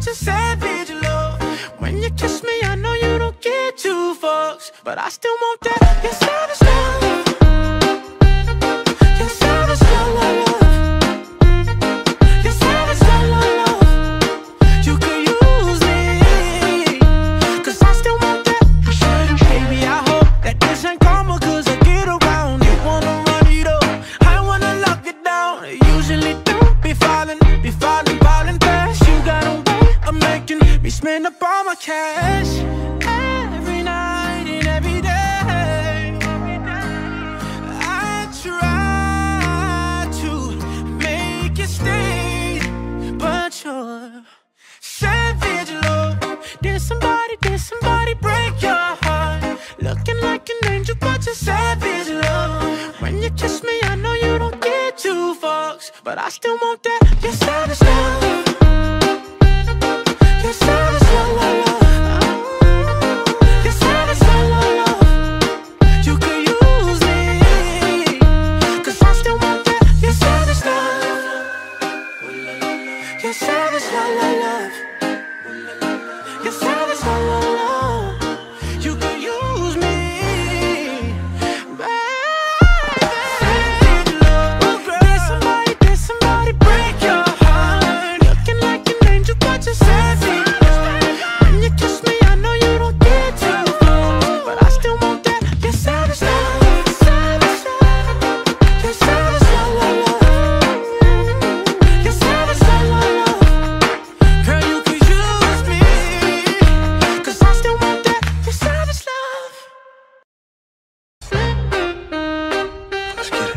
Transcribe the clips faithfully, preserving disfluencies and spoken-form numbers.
your savage love. When you kiss me, I know you don't get two fucks, but I still want that, your savage love. Your savage love, love, love. Your savage love, love, love. You could use me, cause I still want that. Baby, I hope that this ain't karma, cause I get around. You wanna run it up, I wanna lock it down. Usually don't be falling, be falling, falling fast. You got a way of making me spend up all my cash. Every night and every day I try to make you stay, but you're savage love. Did somebody, did somebody break your heart? Looking like an angel, but you're savage love. When you kiss me, I know you don't get two fucks, but I still want that, your savage love. Your savage love, love, love. Your savage love, love, love. You could use me, cause I still want that, your savage love. Your savage love, love, love. Your savage love, love, love. You could use me, baby. Savage love. Did somebody, did somebody break your heart? Looking like an angel, but you're savage. When you kiss me, I know you don't get two fucks, but I still want that, your savage love. Savage love. Your savage love, love, love. Your savage love, love, love. Girl, you could use me, cause I still want that, your savage love. Let's get it.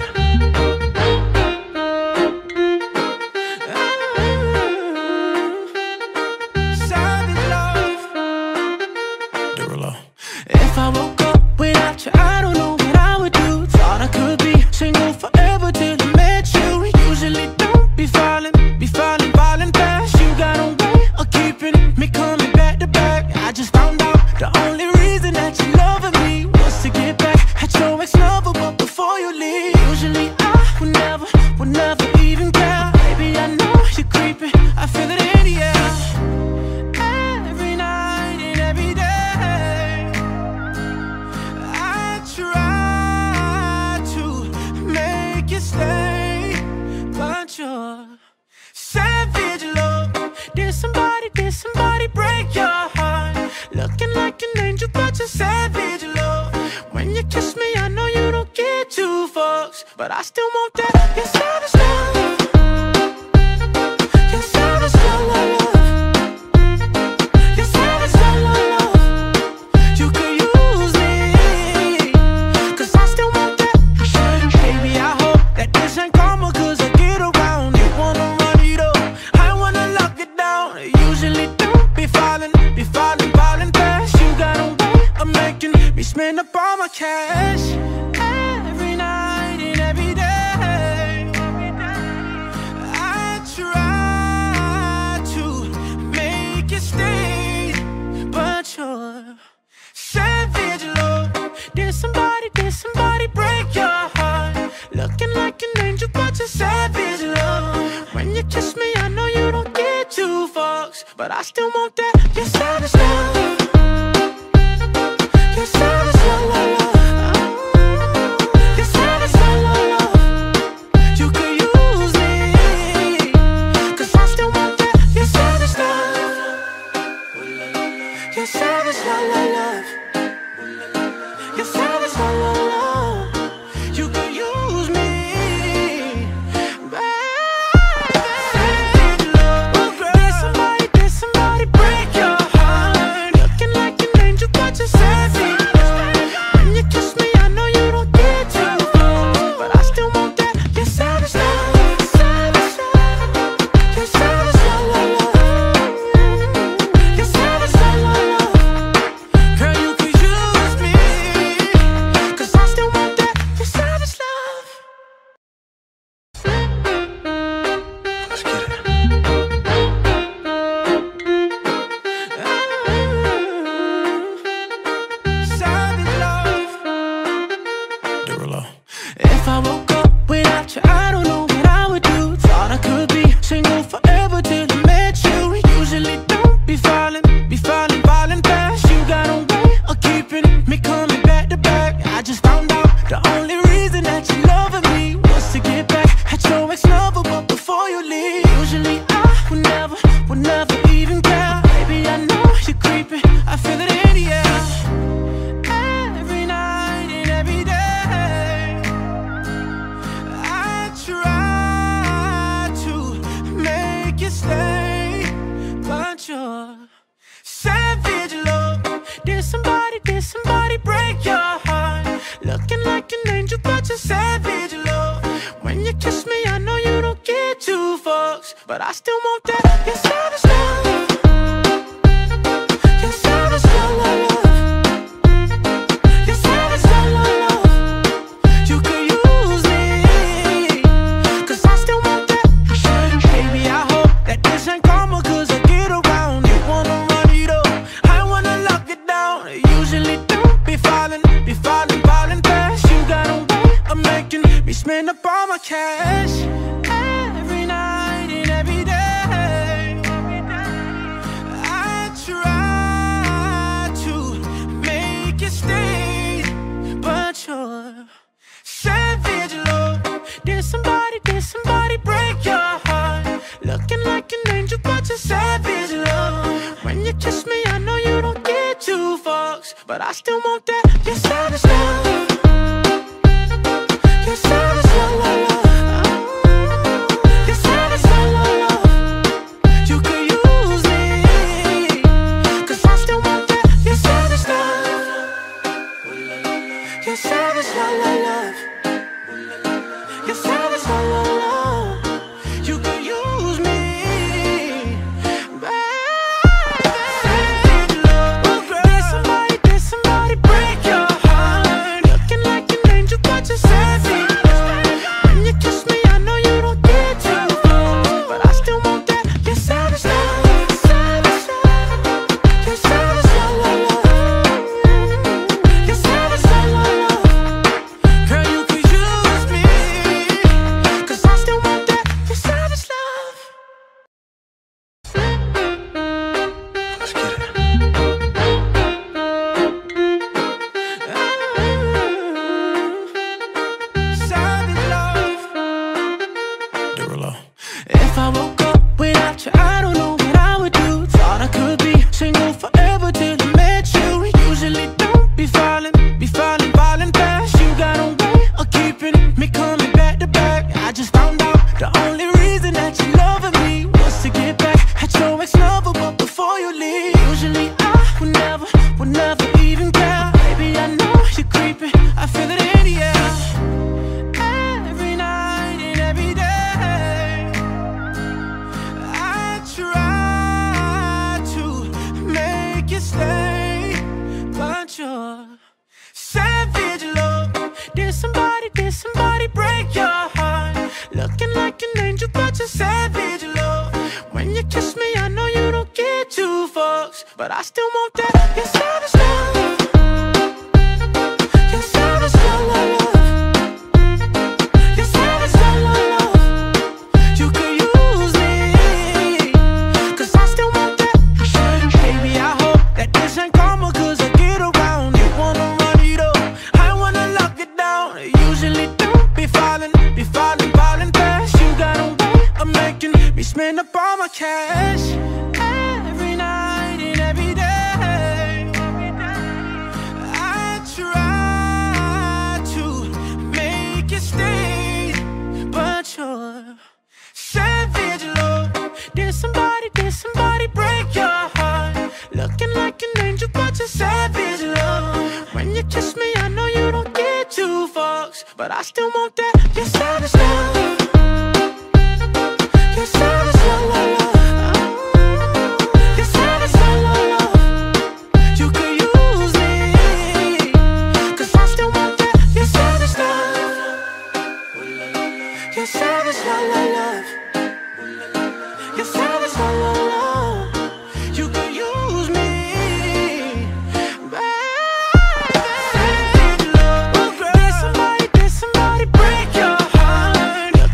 Savage love. Derulo. If I woke up without you, I don't know what I would do. Thought I could be single forever till I met you. Usually don't be falling, be falling, falling fast. You got a way of keeping me coming back to back. I just found out the only reason that you loving me was to get back at your ex-lover, but before you leave, usually I would never, would never even care. Baby, I know you're creeping, I feel it in the air. Every night and every day I try to make you stay, but you're savage love. Did somebody, did somebody break your heart? Looking like an angel, but you're savage love. When you kiss me, I know you don't get two fucks, but I still want that, your savage love. Your savage love, love, love. Your savage love, love, love. You could use me, cause I still want that. Baby, I hope that this ain't karma, cause I get around. You wanna run it up, I wanna lock it down. Usually don't be falling, be falling, falling fast. You got a way of making me spend up all my cash. Every night and every day I try to make you stay, but you're savage love. Did somebody, did somebody break your heart? Looking like an angel, but you're savage love. When you kiss me, I know you don't get two fucks, but I still want that, your savage love. Your savage love, love, love. Your savage love, love, love. You could use me, cause I still want that, your savage love. Your savage love, love, love. Your savage love, love, love. You could use me, baby. Savage love. Did somebody, did somebody break your heart? Looking like an angel, but you're savage. When you kiss me, I know you don't get two fucks, but I still want that, your savage love. Savage love. Your savage love, love, love. Your savage love, love, love. Girl, you could use me, you're creeping, I feel it in the air. Every night and every day, I try to make you stay, but you're savage love. Did somebody, did somebody break your heart? Looking like an angel, but you're savage love. When you kiss me, I know you don't get two fucks, but I still want that. You're savage love. You're savage love, love, love. You're savage love, love, love. You could use me, cause I still want that. Baby, I hope that this ain't karma, cause I get around. You wanna run it up, I wanna lock it down. Usually don't be falling, be falling, falling fast. You got a way of making me spend up all my cash. Every night and every day, I try to make you stay, but you're savage love. Did somebody, did somebody break your heart? Looking like an angel, but you're savage love. When you kiss me, I know you don't get two fucks, but I still want that. You're savage love. You're savage love, love, love. You're savage love, love, love. You could use me, cause I still want that. You're savage love. You're savage love, love, love. You're savage love, love, love. You could use me, baby. Savage love. Did somebody, did somebody break your heart? Looking like an angel, but you're savage. When you kiss me, I know you don't get too close, but I still want that. You're savage love. Savage love. You're savage love, love, love. You're savage love, love, love. Girl, you could use me, cause I still want that. You're savage love. Let's get it. Savage love. Derulo. If I woke up without you, I don't know what I would do. Thought I could be single forever till I met you. Usually don't be falling, be falling, falling fast. You got a way of keeping me coming back to back. I just found out the only reason that you loving me was to get back at your ex-lover, but before you leave, usually I would never, would never even care. Baby, I know you're creeping, I feel it in the air. Every night and every day, I try to make you stay, but you're savage love. Did somebody, did somebody break your heart? Looking like an angel, but you're savage love. When you kiss me, I know you don't get two fucks, but I still want that. You're savage love. You're savage love, love, love. You're savage love, love, love. You could use me, cause I still want that. Baby, I hope that this ain't karma, cause I get around. You wanna run it up, I wanna lock it down. Usually don't be falling, be falling, falling fast. You got a way of making me spend up all my cash. Every night and every day, I try to make you stay, but you're savage love. Did somebody, did somebody break your heart? Looking like an angel, but you're savage love. When you kiss me, I know you don't get two fucks, but I still want that. You're savage love. You're savage love, love, love. You're savage love, love, love. You could use me, cause I still want that. You're savage love. You're savage love, love, love. You're savage love, love, love. You could use me, baby. Savage love. Did somebody, did somebody break your heart?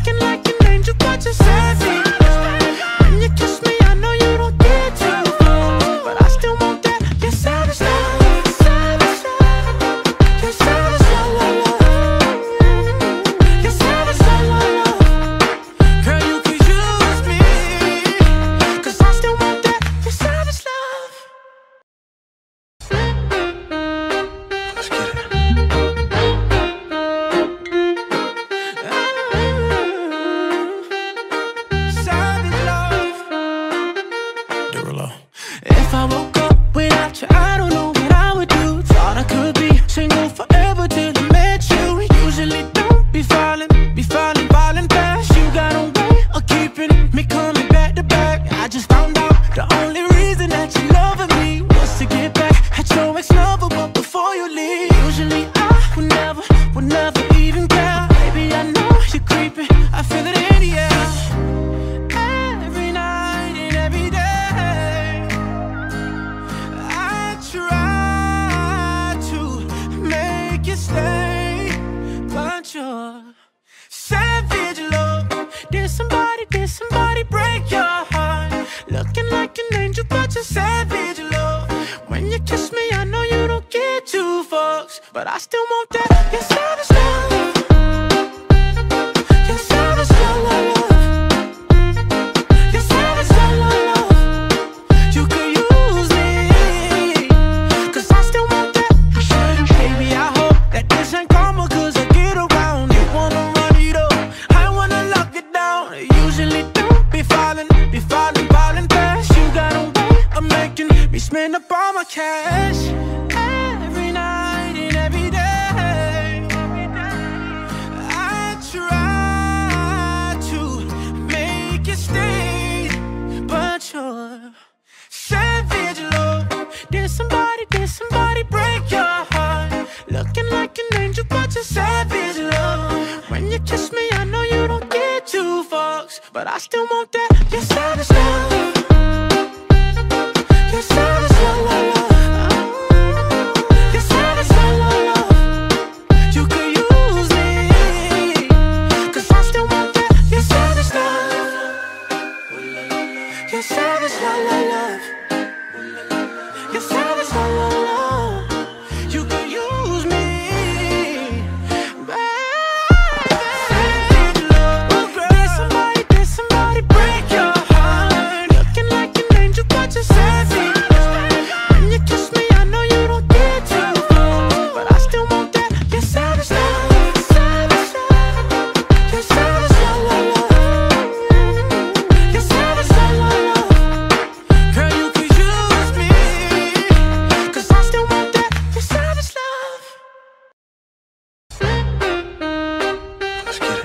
you stay, but you're savage love. Did somebody, did somebody break your heart? Looking like an angel, but you're savage love. When you kiss me, I know you don't get two fucks, but I still want that. You're savage love. You're savage love, love, love. You're savage love, love, love. You could use me, cause I still want that. Baby, I hope that this ain't karma, cause I get around. You wanna run it up, I wanna lock it down. Usually don't be falling, be falling, falling fast. You got a way of making me spend up all my cash. Every night and every day I try to make you stay, but you're savage love. Did somebody, did somebody break your heart? Looking like an angel, but you're savage love. When you kiss me, I know you don't get two fucks, but I still want that. You're savage love. You're savage love, love, love. You're savage love, love, love. You could use me, cause I still want that. You're savage love. You're savage love, love, love. You're savage love, love, love. You could use me, baby. Savage love. Did somebody, did somebody break your heart? Looking like an angel, but you're savage. When you kiss me, I know you don't get two fucks, but I still want that. You're savage love. Savage love. You're savage love, love, love. You're savage love, love, love. Girl, you could use me, cause I still want that. You're savage love. Let's get it.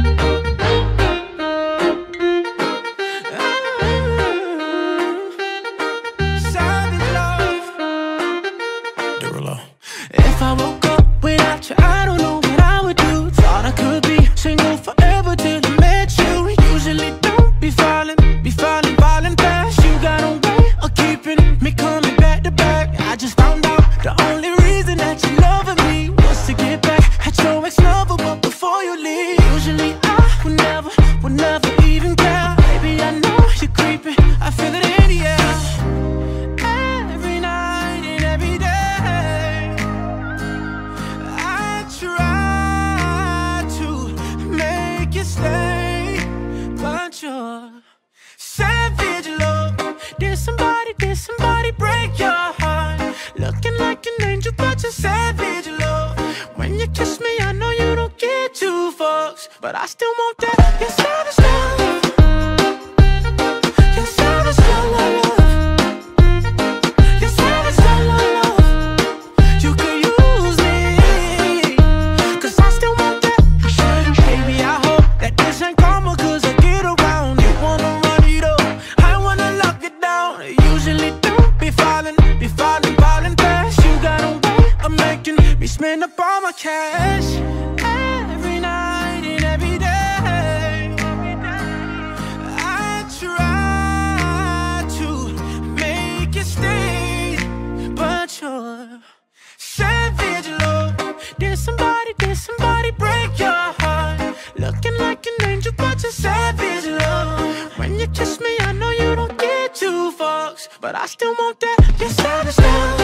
Savage love. Derulo. If I woke up without you, I don't know what I would do. Thought I could be single forever till I met you. Usually don't be falling, be falling, falling fast. You got a way of keeping me coming back to back. I just found out the only reason that you loving me was to get back at your ex-lover, but before you leave, usually I would never, would never even care. Baby, I know you're creeping, I feel it in the air. Every night and every day I try to make you stay, but you're savage love. Did somebody, did somebody break your heart? Looking like an angel, but you're savage love. When you kiss me, I know you don't get two fucks, but I still want that. You're savage love. You're savage love, love, love. You're savage love, love, love. You could use me, cause I still want that. Baby, I hope that this ain't karma, cause I get around. You wanna run it up, I wanna lock it down. Usually don't be falling, be falling, falling fast. You got a way of making me spend up all my cash. Every night and every day I try to make you stay, but you're savage love. Did somebody, did somebody break your heart? Looking like an angel, but you're savage love. When you kiss me, I know you don't get two fucks, but I still want that. You're savage love.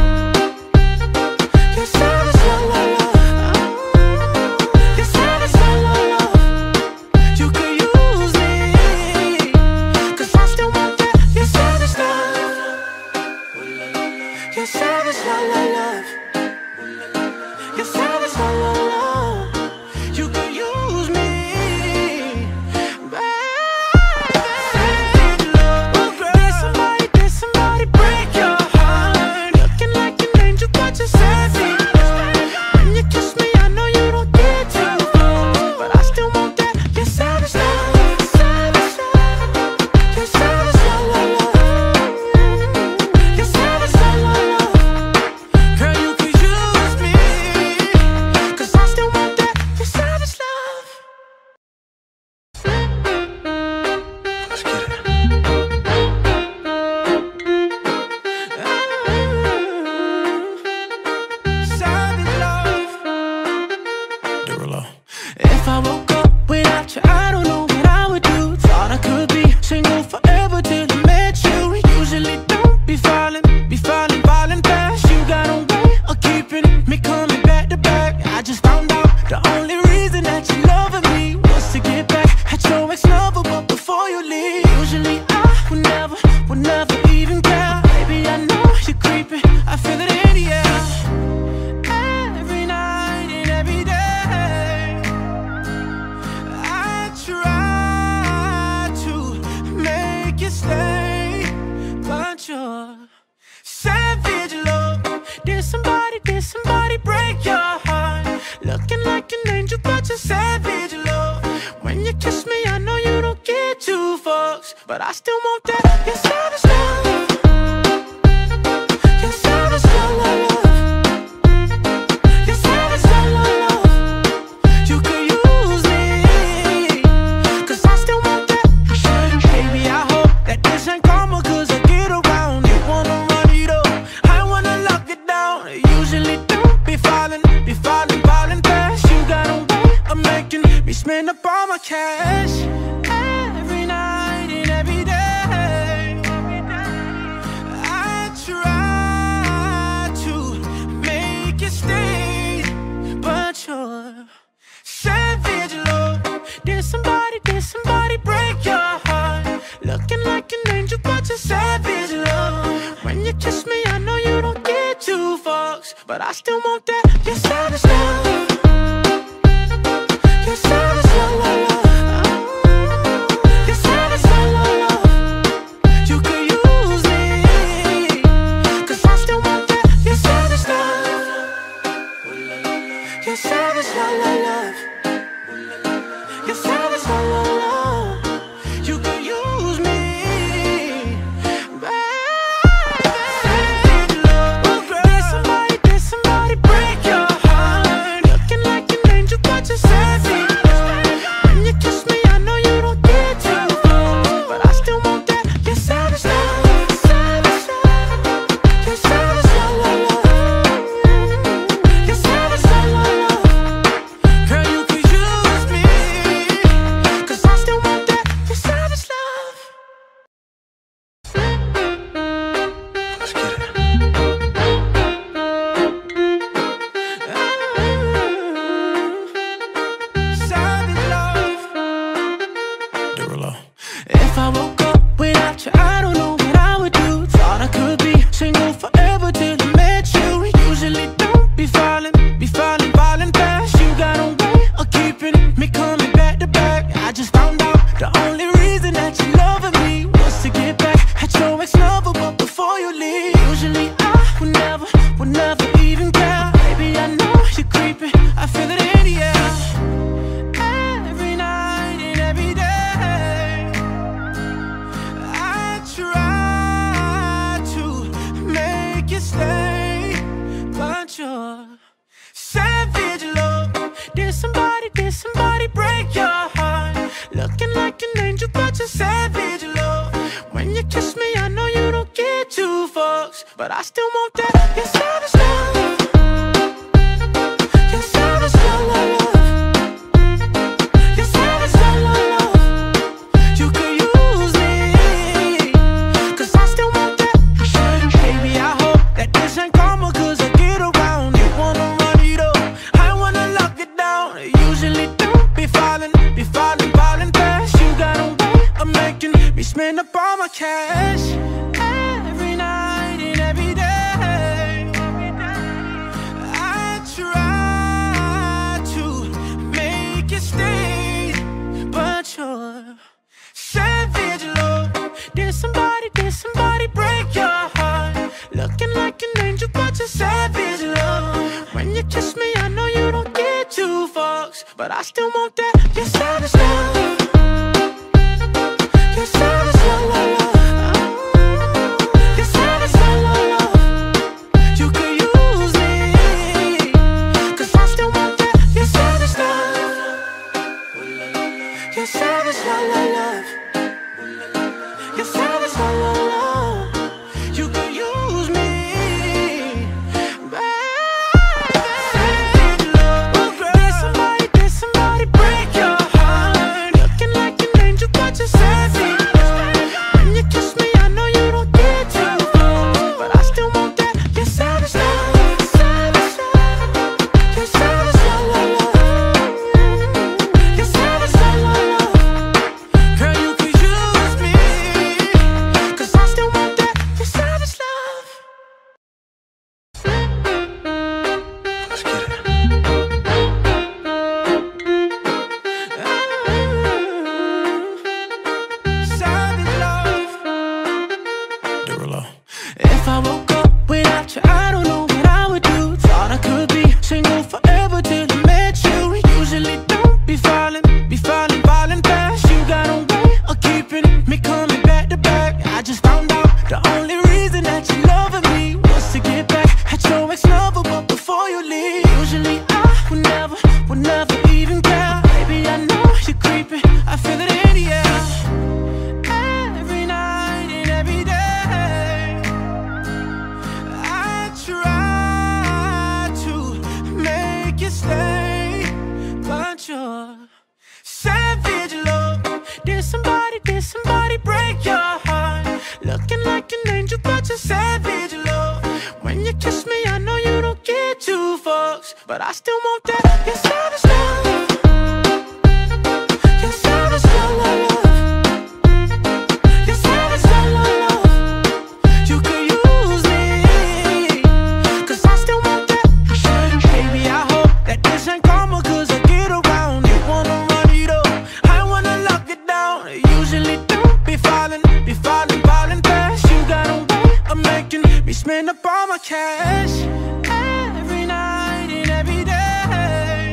You're savage love, love, love. You're savage love, love, love. You could use me, cause I still want that. You're savage love. You're savage love, love, love. You're savage love, love, love. You could use me, baby. Savage love. Did somebody, did somebody break your heart? Looking like an angel, but you're savage. When you kiss me, I know you don't get two fucks, but I still want that. You're savage love. Savage love. You're savage love, love, love. You're savage love, love, love. Girl, you could use me, but you're savage love. When you kiss me, I know you don't get two fucks, but I still want that. You're savage love. You're savage love, love, love. You're savage love, love, love. You could use me, cause I still want that. Baby, I hope that this ain't karma, cause I get around. You wanna run it up, I wanna lock it down. Usually don't be falling, be falling, falling fast. You got a way of making me spend up all my cash. Every night and every day I try to make you stay, but you're savage love. Did somebody, did somebody break your heart? Looking like an angel, but you're savage love. When you kiss me, I know you don't get two fucks, but I still want that. You're savage love. You're savage love, love, love. You're savage love, love, love. You could use me, cause I still want that. You're savage love. You're savage love, love, love. You're savage love, love, love. You could use me, baby. Savage love. Did somebody, did somebody break your heart? Looking like an angel, but you're savage. When you kiss me, I know you don't get two fucks, but I still want that. You're savage love. Savage love. You're savage love, love, love. You're savage love, love, love. Girl, you could use me, cause I still want that. You're savage love. Let's get it. Savage love. Derulo. If I woke up without you, I don't know what I would do. Thought I could be single forever till I met you. Usually don't be falling, be falling, falling fast. You got a way of keeping me coming back to back. I just found out the only reason that you loving me was to get back at your ex-lover, but before you leave, usually I would never, would never even care. Baby, I know you're creeping, I feel it in the air. Every night and every day I try to make you stay, but you're savage love. Did somebody, did somebody break your heart? Looking like an angel, but you're savage love. When you kiss me, I know you don't get two fucks, but I still want that. You're savage love. You're savage love, love, love. You're savage love, love, love. You could use me, cause I still want that. Baby, I hope that this ain't karma, cause I get around. You wanna run it up, I wanna lock it down. Usually don't be falling, be falling, falling fast. You got a way of making me spend up all my cash. Every night and every day I try to make you stay, but you're savage love. Did somebody, did somebody break your heart? Looking like an angel, but you're savage love. When you kiss me, I know you don't get two fucks, but I still want that. You're savage love. You're savage love, love, love. You're savage love, love, love. You could use me, cause I still want that. You're savage love. You're savage love, love, love. You're savage love, love, love. You could use me, baby. Savage love. Did somebody, did somebody break your heart? savage love. When you kiss me, I know you don't get two fucks, but I still want that. Your savage love. Your savage love, love, love. Your savage love, love, love. You could use me, 'cause I still want that. Baby, I hope that this ain't karma, 'cause I get around. You wanna run it up, I wanna lock it down. Usually don't be falling, be falling, falling fast. You got a way of making me spend up all my cash. Every night and every day,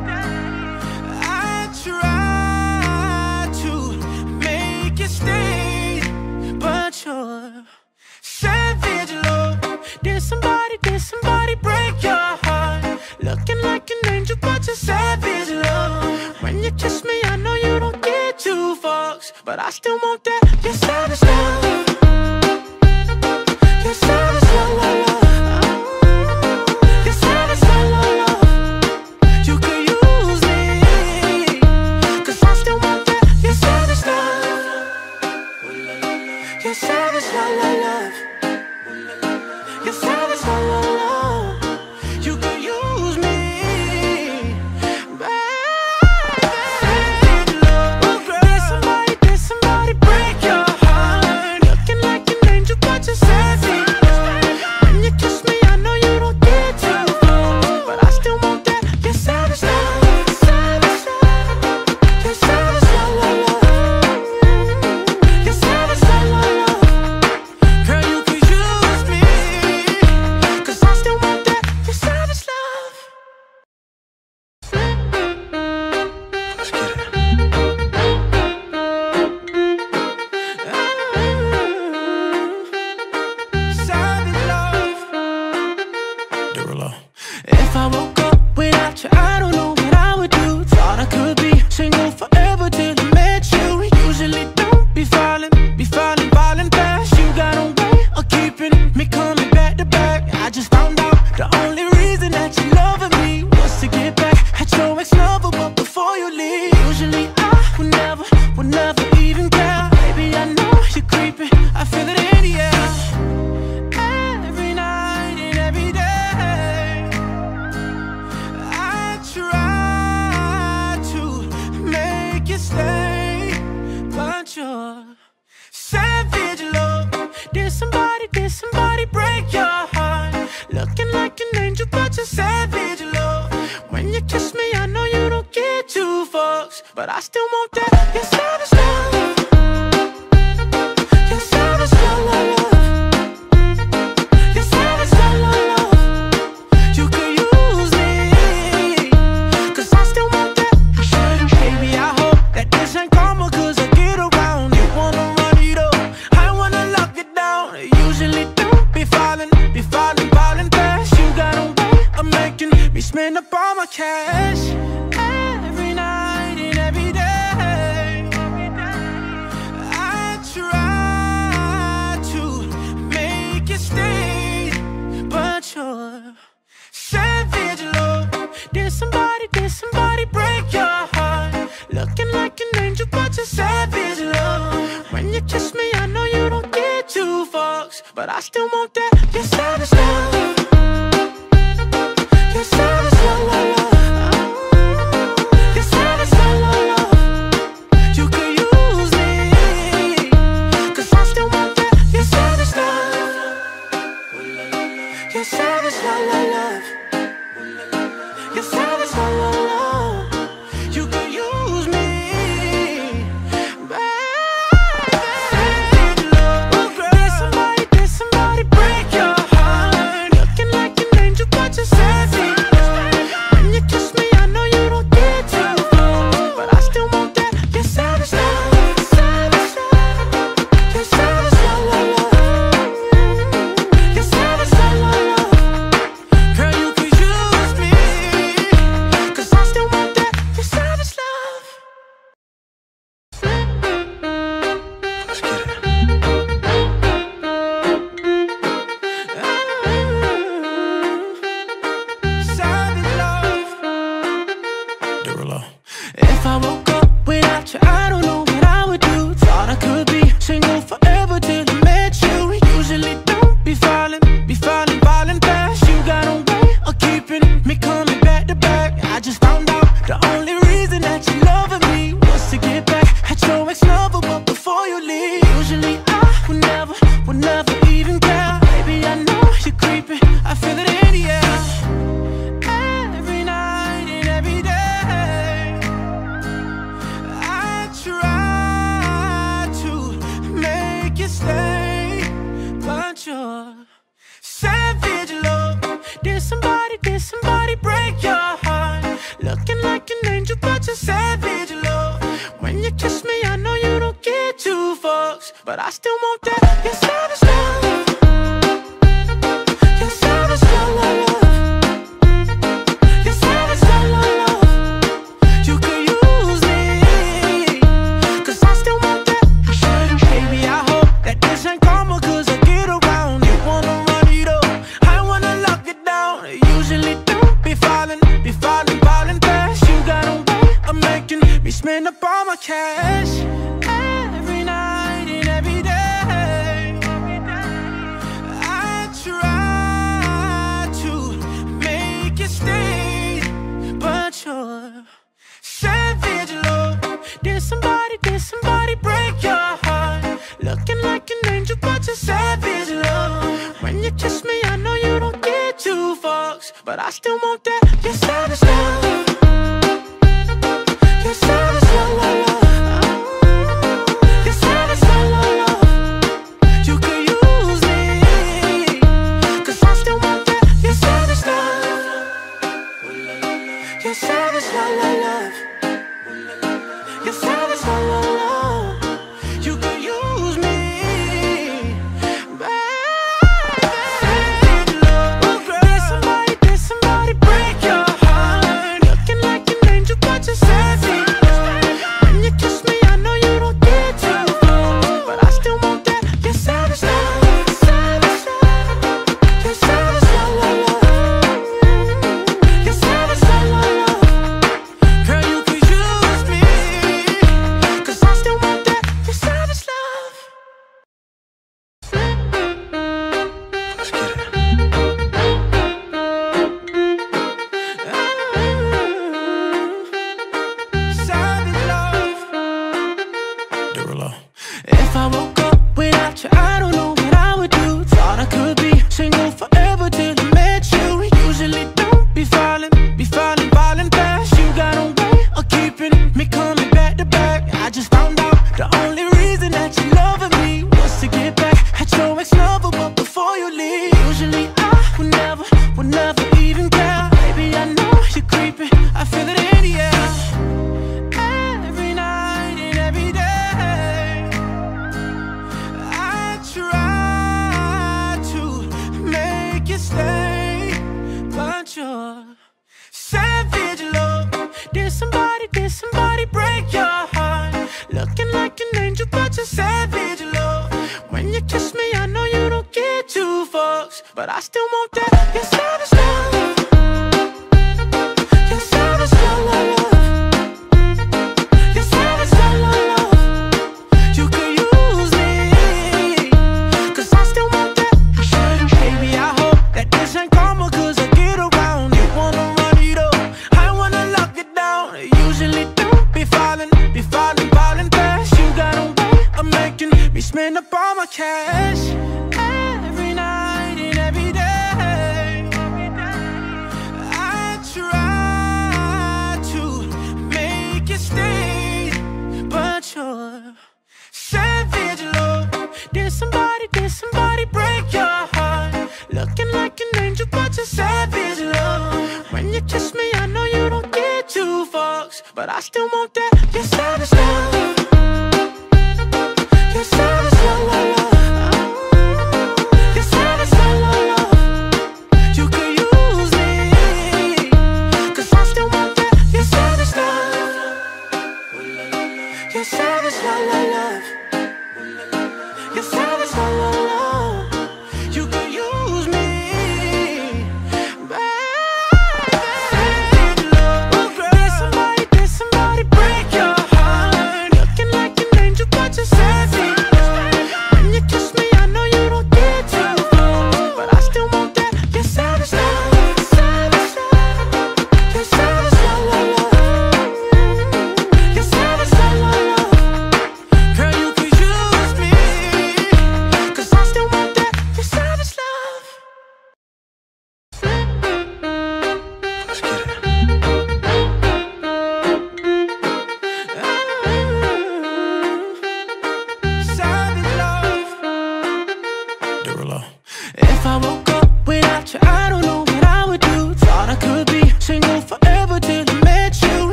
I try to make you stay, but you're savage love. Did somebody, did somebody break your heart? Looking like an angel, but you're savage love. When you kiss me, I know you don't get two fucks, but I still want that. Your savage love. Your savage love, love, love. Your savage love, love, love. You could use me, 'cause I still want that. Your savage love. Your savage love, love, love. Your savage love, love, love. You could use me, baby. Savage love. Did somebody, did somebody break your heart? Looking like an angel, but you're savage. When you kiss me, I know you don't get two fucks, but I still want that. Your savage love. Savage love. Your savage love, love, love. Your savage love, love, love. Girl, you could use me, 'cause I still want that. Your savage love. Let's get it. Savage love. Derulo. If I woke up without you, I don't know what I would do. Thought I could be single forever till I met you. Usually don't be falling, be falling, falling fast. You got a way of keeping me coming back to back. I just found out the only reason that you loving me was to get back at your ex-lover, but before you leave, usually I would never, would never even care. Baby, I know you're creeping, I feel it in the air. Every night and every day, I try to make you stay, but you're savage love. Did somebody, did somebody break your heart? Looking like an angel, but you're savage love. When you kiss me, I know you don't get two fucks, but I still want that. Your savage love. Your savage love, love, love. Your savage love, love, love. You could use me, 'cause I still want that. Baby, I hope that this ain't karma, 'cause I get around. You wanna run it up, I wanna lock it down. Usually don't be falling, be falling, falling fast. You got a way of making me spend up all my cash. Every night and every day, I try to make you stay, but you're savage love. Did somebody, did somebody break your heart? Looking like an angel, but you're savage love. When you kiss me, I know you don't get two fucks, but I still want that. Your savage love. Your savage love, love, love. Your savage love, love, love. You could use me, 'cause I still want that. Your savage love. Your savage love, love, love. Your savage love, love, love. You could use me, baby. Savage love. Did somebody, did somebody break your heart? Looking like an angel, but you're savage. When you kiss me, I know you don't get two fucks, but I still want that. Your savage love. Savage love. Your savage love, love, love. Your savage love, love, love. Girl, you could use me, feel it in the air. Every night and every day, I try to make you stay, but you're savage love. Did somebody, did somebody break your heart? Looking like an angel, but you're savage love. When you kiss me, I know you don't get two fucks, but I still want that. You're savage love. You're savage love, love, love. You're savage love, love, love. You could use me, cause I still want that. Baby, I hope that this ain't karma, cause I get around. You wanna run it up, I wanna lock it down. Usually don't be falling, be falling, falling fast. You got a way of making me spend up all my cash. Every night and every day, I try to make you stay, but you're savage love. Did somebody, did somebody break your heart? Looking like an angel, but you're savage love. When you kiss me, I know you don't get two fucks, but I still want that. You're savage love. You're savage love, love, love. You're savage love, love, love. You could use me, cause I still want that. You're savage love. You're savage love, love, love. You're savage love, love, love. You could use me, baby. Savage love. Did somebody, did somebody break your heart? Looking like an angel, but you're savage. When you kiss me, I know you don't get too close, but I still want that. You're savage love. Savage love. You're savage love, love, love. You're savage love, love, love. Girl, you could use me, cause I still want that. You're savage love. Let's get it. Savage love. Derulo. If I woke up without you, I don't know what I would do. Thought I could be single forever till I met you. Usually don't be falling, be falling, falling fast. You got a way of keeping me coming back to back. I just found out the only reason that you loving me was to get back at your ex-lover, but before you leave, usually I would never, would never even care. Baby, I know you're creeping, I feel it in the air. Every night and every day, I try to make you stay, but you're savage love. Did somebody, did somebody break your heart? Looking like an angel, but you're savage love. When you kiss me, I know you don't get two fucks, but I still want that. You're savage love. You're savage love, love, love. You're savage love, love, love. You could use me, cause I still want that. Baby, I hope that this ain't karma, cause I get around. You wanna run it up, I wanna lock it down. Usually don't be falling, be falling, falling fast. You got a way of making me spend up all my cash. Every night and every day, I try to make you stay, but you're savage love. Did somebody, did somebody break your heart? Looking like an angel, but you're savage love. When you kiss me, I know you don't get two fucks, but I still want that. You're savage love. You're savage love, love, love. You're savage love, love, love. You could use me, cause I still want that. You're savage love. You're savage love, love, love. You're savage love, love, love. You could use me, baby. Savage love. Did somebody, did somebody break your heart?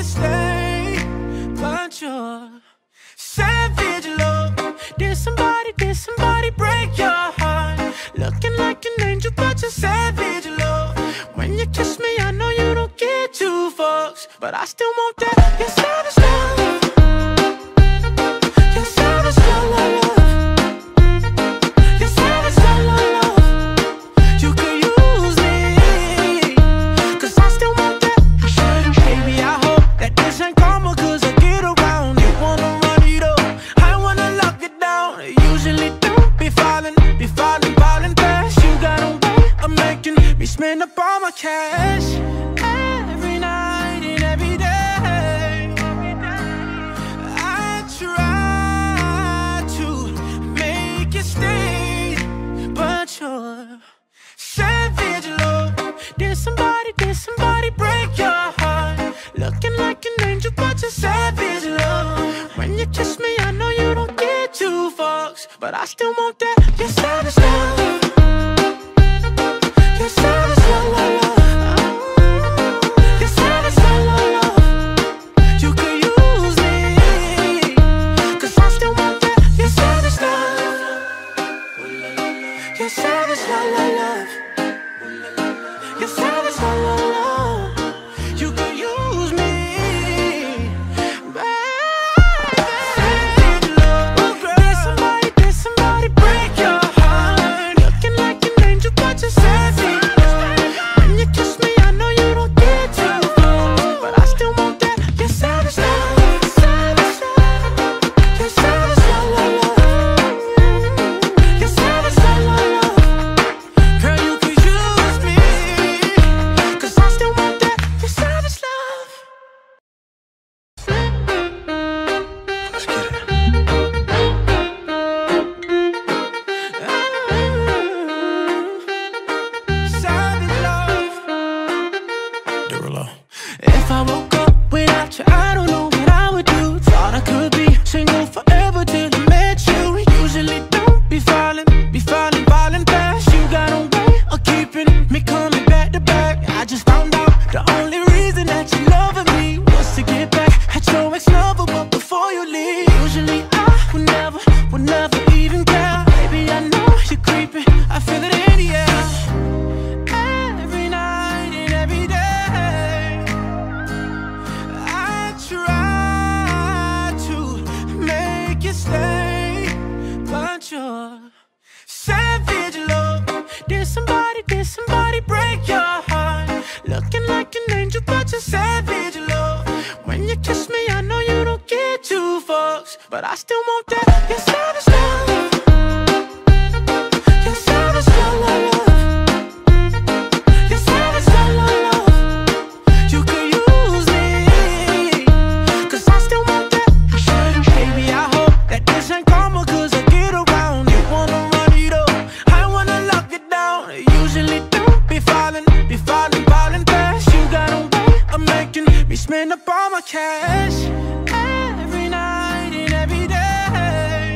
you stay, but you're savage love. Did somebody, did somebody break your heart? Looking like an angel, but you're savage love. When you kiss me, I know you don't get two fucks, but I still want that. You're savage love. You're savage love, love, love. You're savage love, love, love. You could use me, 'cause I still want that. Baby, I hope that this ain't karma, 'cause I get around. You wanna run it up, I wanna lock it down. Usually don't be falling, be falling, falling fast. You got a way of making me spend up all my cash. Every night and every day, I try to make you stay, but you're savage love. Did somebody, did somebody break your heart? Looking like an angel, but you're savage love. When you kiss me, I know you don't get two fucks, but I still want that. You're savage love. You're savage love, love, love. You're savage love, love, love. You could use me, 'cause I still want that. You're savage love. You're savage love, love, love. You're savage love, love, love. You could use me, baby. Savage love. Did somebody, did somebody break your heart? Looking like an angel, but you're savage. When you kiss me, I know you don't get two fucks, but I still want that. You're savage love. Savage love. You're savage love, love, love. You're savage love, love, love. Girl, you could use me, 'cause I still want that. You're savage love. Let's get it. Savage love. Derulo. If I woke up without you, I don't know what I would do. Thought I could be single forever till I met you. Usually don't be falling, be falling, falling fast. You got a way of keeping me coming back to back. I just found out the only reason that you loving me was to get back at your ex-lover, but before you leave, usually I would never, would never even care. Baby, I know you're creeping, I feel it in the air. Every night and every day, I try to make you stay, but you're savage love. Did somebody, did somebody break your heart? Looking like an angel, but you're savage love. When you kiss me, I know you don't get two fucks, but I still want that. You're savage love. You're savage love, love, love. You're savage love, love, love. You could use me, 'cause I still want that. Baby, I hope that this ain't karma, 'cause I get around. You wanna run it up, I wanna lock it down. Usually don't be falling, be falling, falling fast. You got a way of making me spend up all my cash. Every night and every day,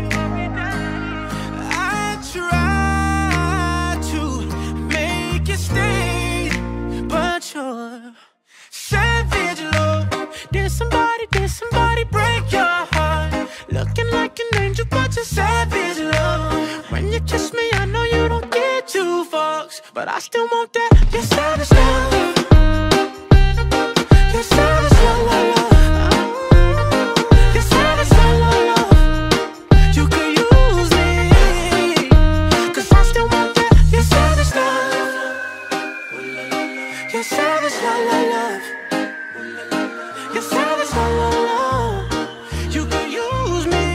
I try to make you stay, but you're savage love. Did somebody, did somebody break your heart? Looking like an angel, but you're savage love. When you kiss me, I know you don't get two fucks, but I still want that. You're savage love. You're savage love, love, love. You're savage love, love, love. You could use me, 'cause I still want that. You're savage love. You're savage love, love, love. You're savage love, love, love. You could use me,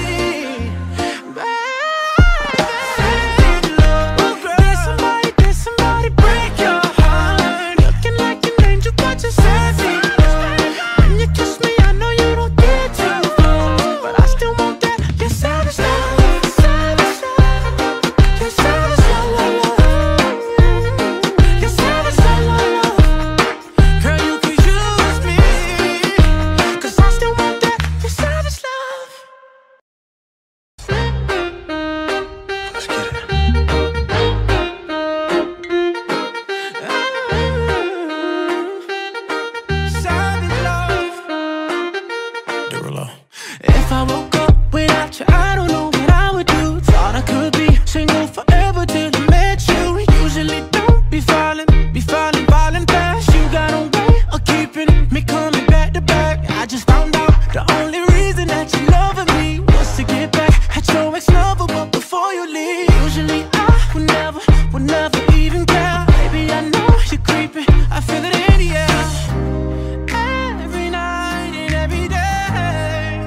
baby. Savage love. Did somebody, did somebody break your heart? Looking like an angel, but you're savage. When you kiss me, I know you don't get two fucks, but I still want that. You're savage love. Savage love. You're savage love, love, love. You're savage love, love, love. Girl, you could use me, it, yeah. Every night and every day,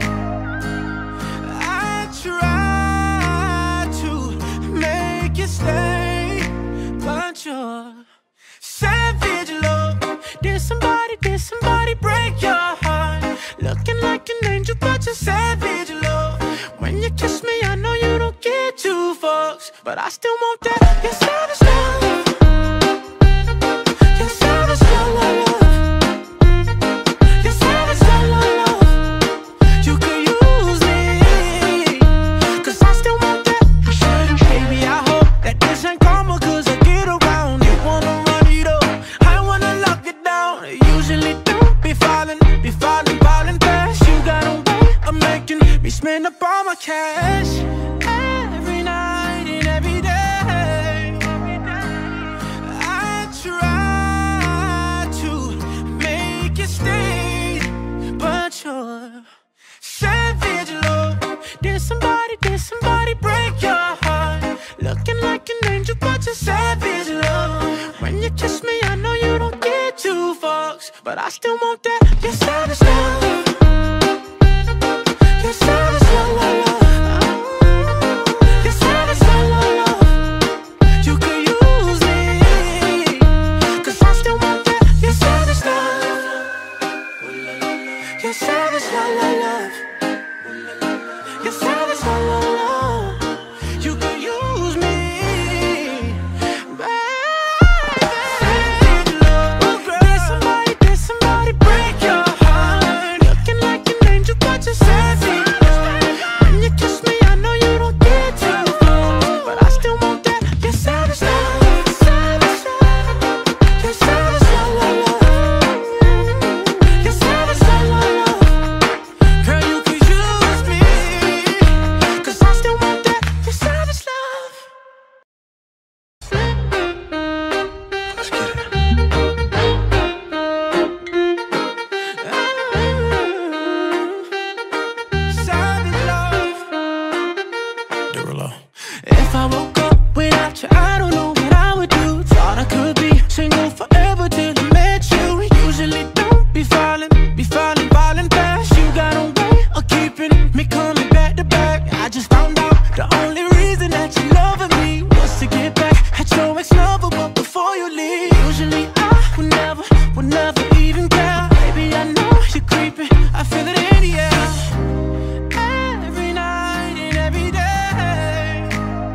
I try to make you stay, but you're savage love. Did somebody, did somebody break your heart? Looking like an angel, but you're savage love. When you kiss me, I know you don't get two fucks, but I still want that. You're savage love. You're savage love, love, love. You're savage love, love, love. You could use me, cause I still want that. Baby, I hope that this ain't karma, cause I get around. You wanna run it up, I wanna lock it down. Usually don't be falling, be falling, falling fast. You got a way of making me spend up all my cash. Every night and every day, I try to make you stay, but you're savage love. Did somebody, did somebody break your heart? Looking like an angel, but you're savage love. When you kiss me, I know you don't get two fucks, but I still want that. You're savage love. You're savage love, love, love. You're savage love, love, love. You could use me, cause I still want that. You're savage love. You're savage love, love, love. You're savage love, love, love. You could use me. Derulo. If I woke up without you, I don't know what I would do. Thought I could be single forever till I met you. Usually don't be falling, be falling, falling fast. You got a way of keeping me coming back to back. I just found out the only reason that you loving me was to get back at your ex-lover, but before you leave, usually I would never, would never even care. Baby, I know you're creeping, I feel it in the air. Every night and every day,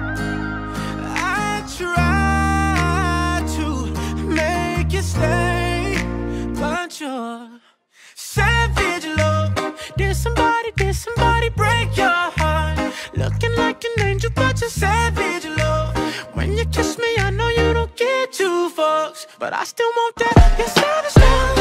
I try to make you stay, but you're savage love. Did somebody, did somebody break your heart? Looking like an angel, but you're savage love. When you kiss me, I know you don't get two fucks, but I still want that. You're savage love.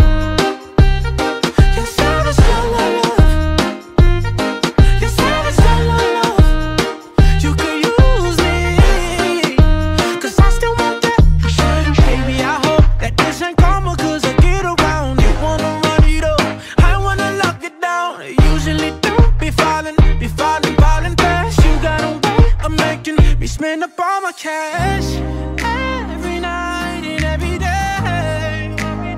You're savage love, love, love. You're savage love, love, love. You could use me, cause I still want that. Baby, I hope that this ain't karma, cause I get around. You wanna run it up, I wanna lock it down. Usually don't be falling, be falling, falling fast. You got a way of making me spend up all my cash. Every night and every day,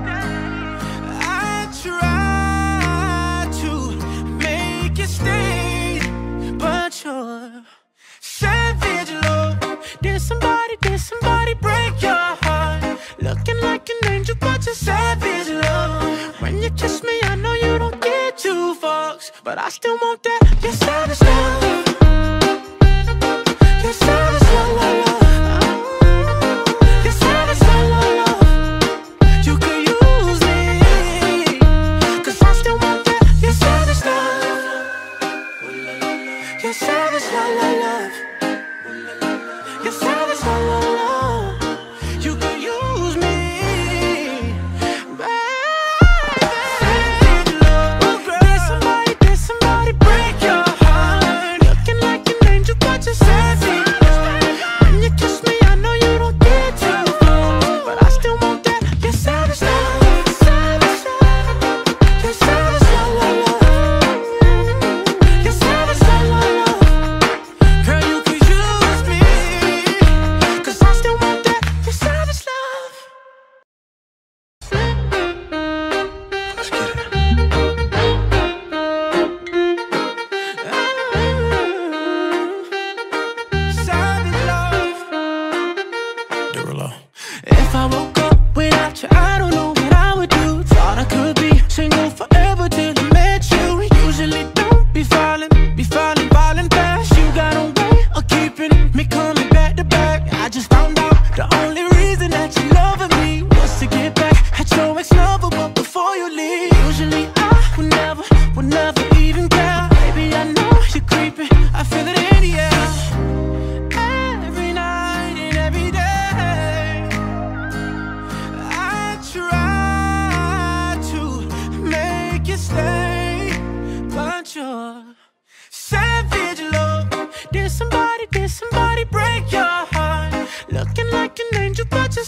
I try to make you stay, but you're savage love. Did somebody, did somebody break your heart? Looking like an angel, but you're savage love. When you kiss me, I know you don't get two fucks, but I still want that. You're savage love. You're savage love, love, love. You're savage love, love, love. You could use me, cause I still want that. You're savage love. You're savage love, love, love. You're savage love, love, love. You could use me. Savage love. Did somebody, did somebody break your heart?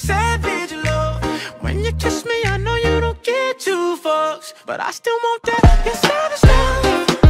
savage love. When you kiss me, I know you don't get two fucks, but I still want that. Your savage love.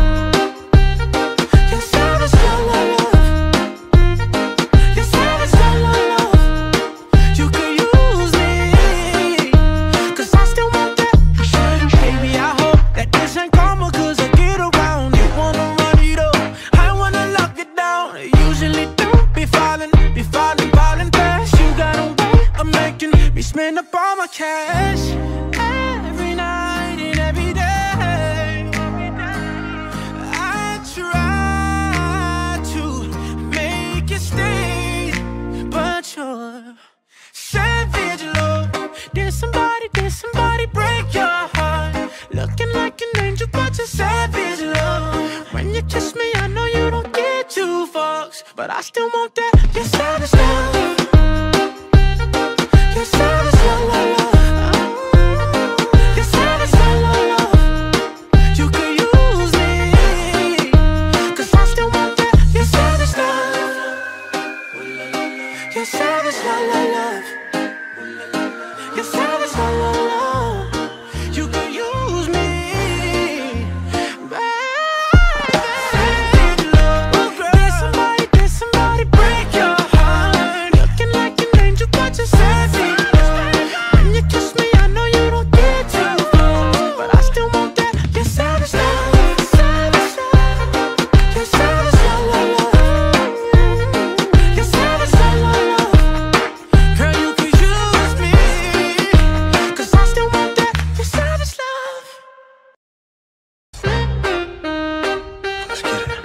Your savage love, love, love. Your savage love, love, love. You could use me, 'cause I still want that. Baby, I hope that this ain't karma, 'cause I get around. You wanna run it up, I wanna lock it down. Usually don't be falling, be falling, falling fast. You got a way of making me spend up all my cash. Every night and every day, I try to make you stay, but you're savage love. Did somebody, did somebody break your heart? Looking like an angel, but you're savage love. When you kiss me, I know you don't get two fucks, but I still want that. Your savage love. Your savage love, love, love. Your savage love, love, love. You could use me, 'cause I still want that. Your savage love. Your savage love, love, love. Your savage love, love, love. You could use me, baby. Savage love. Did somebody, did somebody break your heart? Looking like an angel, but you're savage. When you kiss me, I know you don't get two fucks, but I still want that. Your savage love. Savage love. Your savage love, love, love. Your savage love, love, love. Girl, you could use me, 'cause I still want that. Your savage love. Let's get it.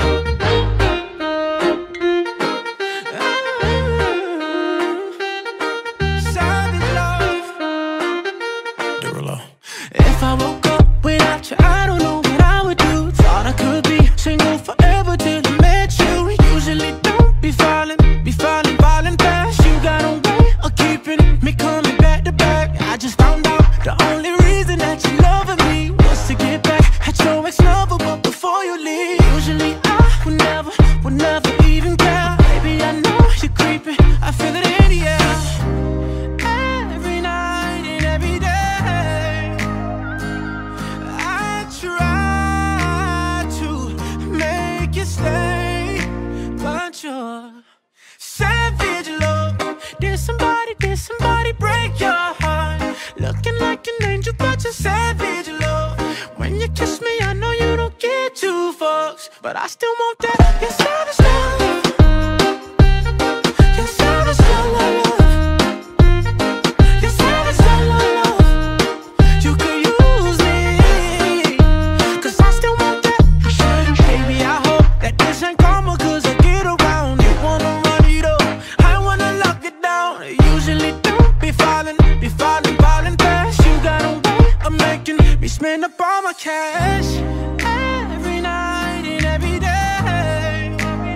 Savage love. Derulo. If I woke up without you, I don't know what I would do. Thought I could be single forever till I met you. Usually don't be falling, be falling, falling fast. You got a way of keeping me coming back to back. I just found out the only reason that you loving me was to get back at your ex-lover, but before you leave, usually I would never, would never even care. Baby, I know you're creeping, I feel it in the air. Every night and every day, I try to make you stay, but you're savage love. Did somebody, did somebody break your heart? Looking like an angel, but you're savage love. When you kiss me, I know you don't get two fucks, but I still want that. Your savage love. Your savage love, love, love. Your savage love, love, love. You could use me, 'cause I still want that. Baby, I hope that this ain't karma, 'cause I get around. You wanna run it up, I wanna lock it down. Usually don't be falling, be falling, falling fast. You got a way of making me spend up all my cash. Every night and every day,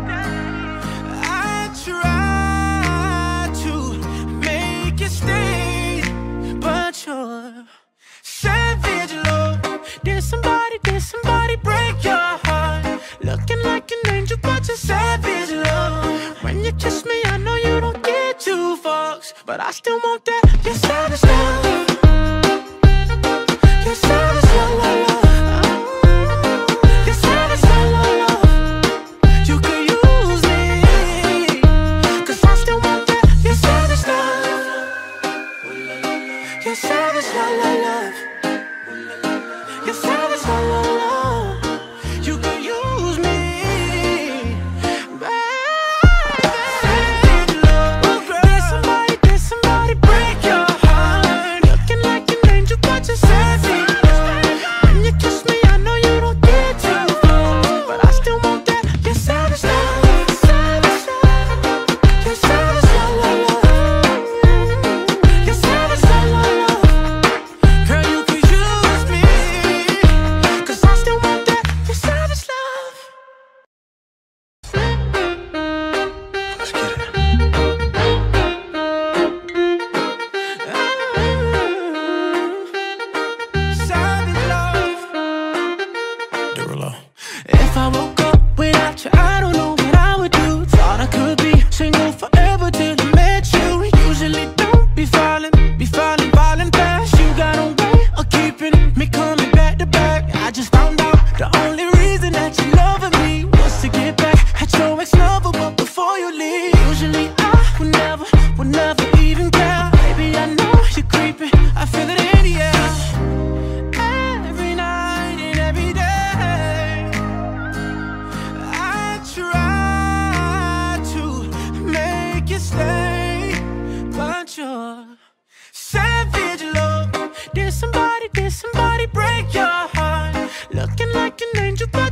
I try to make you stay, but you're savage love. Did somebody, did somebody break your heart? Looking like an angel, but you're savage love. When you kiss me, I know you don't get two fucks, but I still want that. Your savage love. Your savage love, love, love. Your savage love, love, love. You could use me, 'cause I still want that. Your savage love. Your savage love, love, love. Your savage love, love, love. You could use me, baby. Savage love. Did somebody, did somebody break your heart? Looking like an angel, but you're savage. When you kiss me, I know you don't get two fucks, but I still want that. Your savage love. Savage love. Your savage love, love, love. Your savage love, love, love. Girl, you could use me, 'cause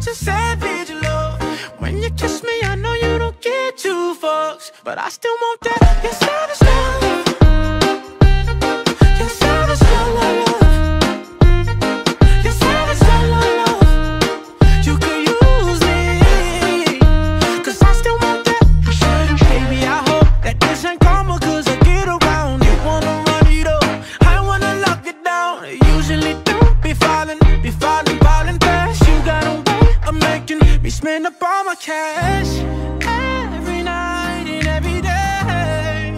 bunch of savage love. When you kiss me, I know you don't get two fucks, but I still want that. Your savage love. Your savage love, love, love. Your savage love, love, love. You could use me, 'cause I still want that. Baby, I hope that this ain't karma, 'cause I get around. You wanna run it up, I wanna lock it down. Usually don't be falling, be falling, falling fast. You got a way of making me spend up all my cash. Every night and every day,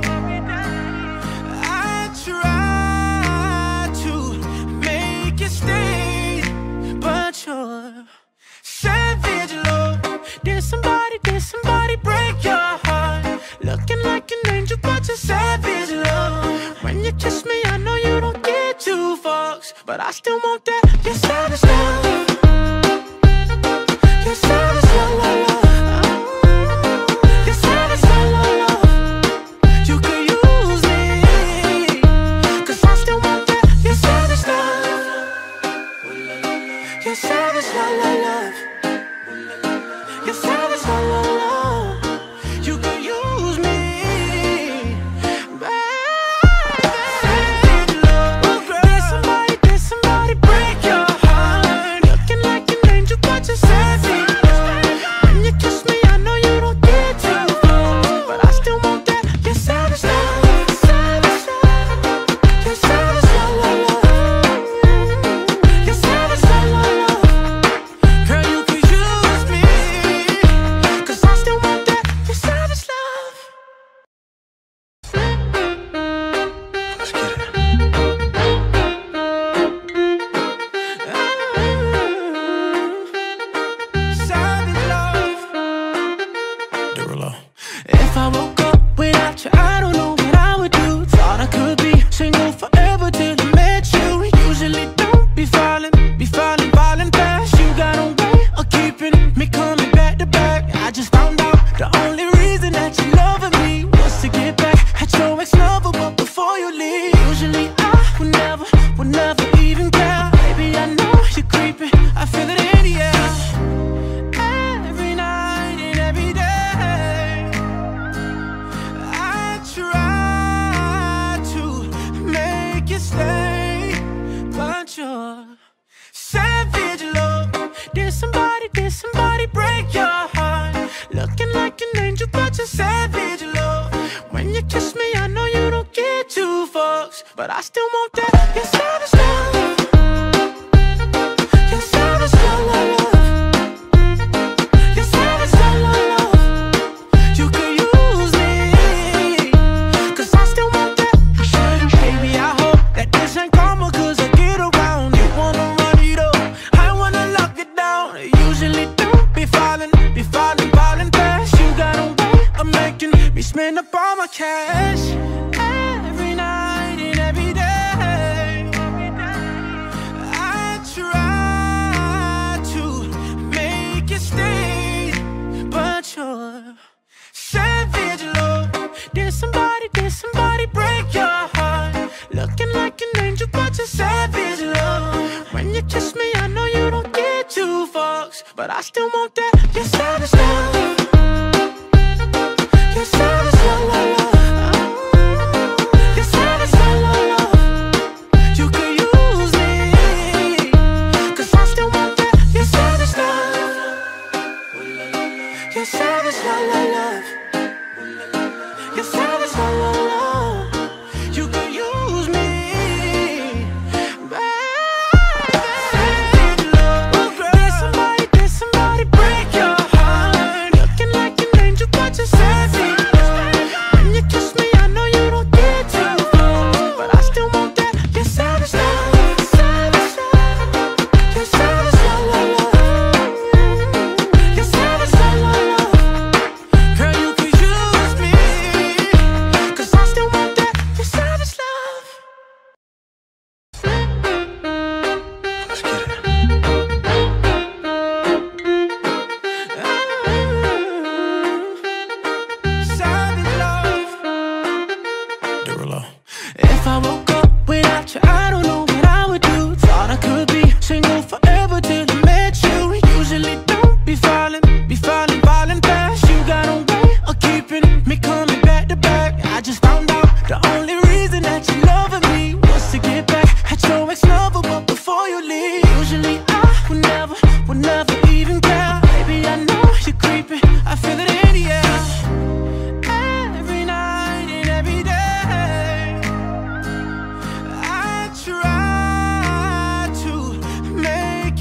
I try to make you stay, but you're savage love. Did somebody, did somebody break your heart? Looking like an angel, but you're savage love. When you kiss me, I know you don't get two fucks, but I still want that. Your savage love. Your savage love, love, love. Your savage love, love, love. You could use me, 'cause I still want that. Your savage love. Your savage love, love, love. Your savage love, love, love. You could use me, baby. Savage love. Did somebody, did somebody break your heart? Looking like an angel, but you're savage. When you kiss me, I know you don't get two fucks, but I still want that. Your savage love. Savage love. Your savage love, love, love. Your savage love, love, love. Girl, you could use me, 'cause I still want that. Your savage love. Let's get it. Savage love. Derulo. If I woke up without you, I don't know what I would do. Thought I could be single forever till I met you. Usually don't be falling, be falling, falling fast. You got a way of keeping me coming back to back. I just found out the only reason that you loving me was to get back at your ex-lover, but before you leave, usually I would never, would never even care. Baby, I know you're creeping, I feel it in the air. Every night and every day, I try to make you stay, but you're savage love. Did somebody, did somebody break your heart? Looking like an angel, but you're savage love. When you kiss me, I know you don't get two fucks, but I still want that. Your savage love. Your savage love, love, love. Your savage love, love, love. You could use me, 'cause I still want that. Baby, I hope that this ain't karma, 'cause I get around. You wanna run it up, I wanna lock it down. Usually don't be falling, be falling, falling fast. You got a way of making me spend up all my cash. Every night and every day, I try to make you stay, but you're savage love. Did somebody, did somebody break your heart? Looking like an angel, but you're savage love. When you kiss me, I know you don't get two fucks, but I still want that. Your savage love. Your savage love, love, love. Your savage love, love, love. You could use me, 'cause I still want that. Your savage love. Your savage love, love, love. Your savage love, love, love. You could use me, baby. Savage love. Did somebody, did somebody break your heart?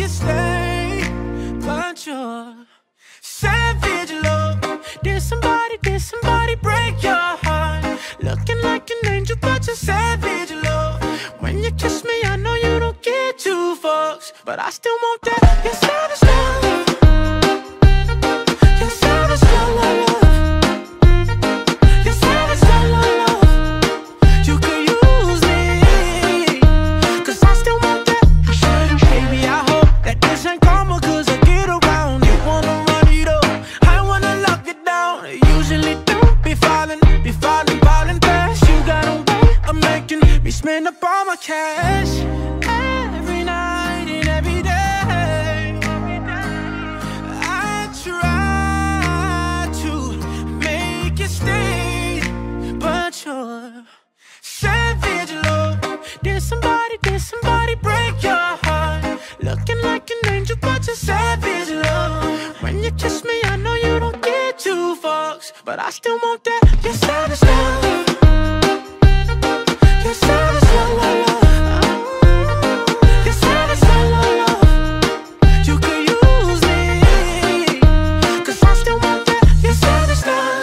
you stay, but you're savage love. Did somebody, did somebody break your heart? Looking like an angel, but you're savage love. When you kiss me, I know you don't get two fucks, but I still want that. You're savage love. You're savage love, love, love. You're savage love, love, love. You could use me, cause I still want that. Baby, I hope that this ain't karma, cause I get around. You wanna run it up, I wanna lock it down. Usually don't be falling, be falling, falling fast. You got a way of making me spend up all my cash. Every night and every day I try to make you stay, but you're savage love. Did somebody, did somebody break your heart? Looking like an angel, but you're savage love. When you kiss me, I know you don't get two fucks, but I still want that. You're savage love. You're savage love, love, love. You're savage love, love, love. You could use me, cause I still want that. You're savage love.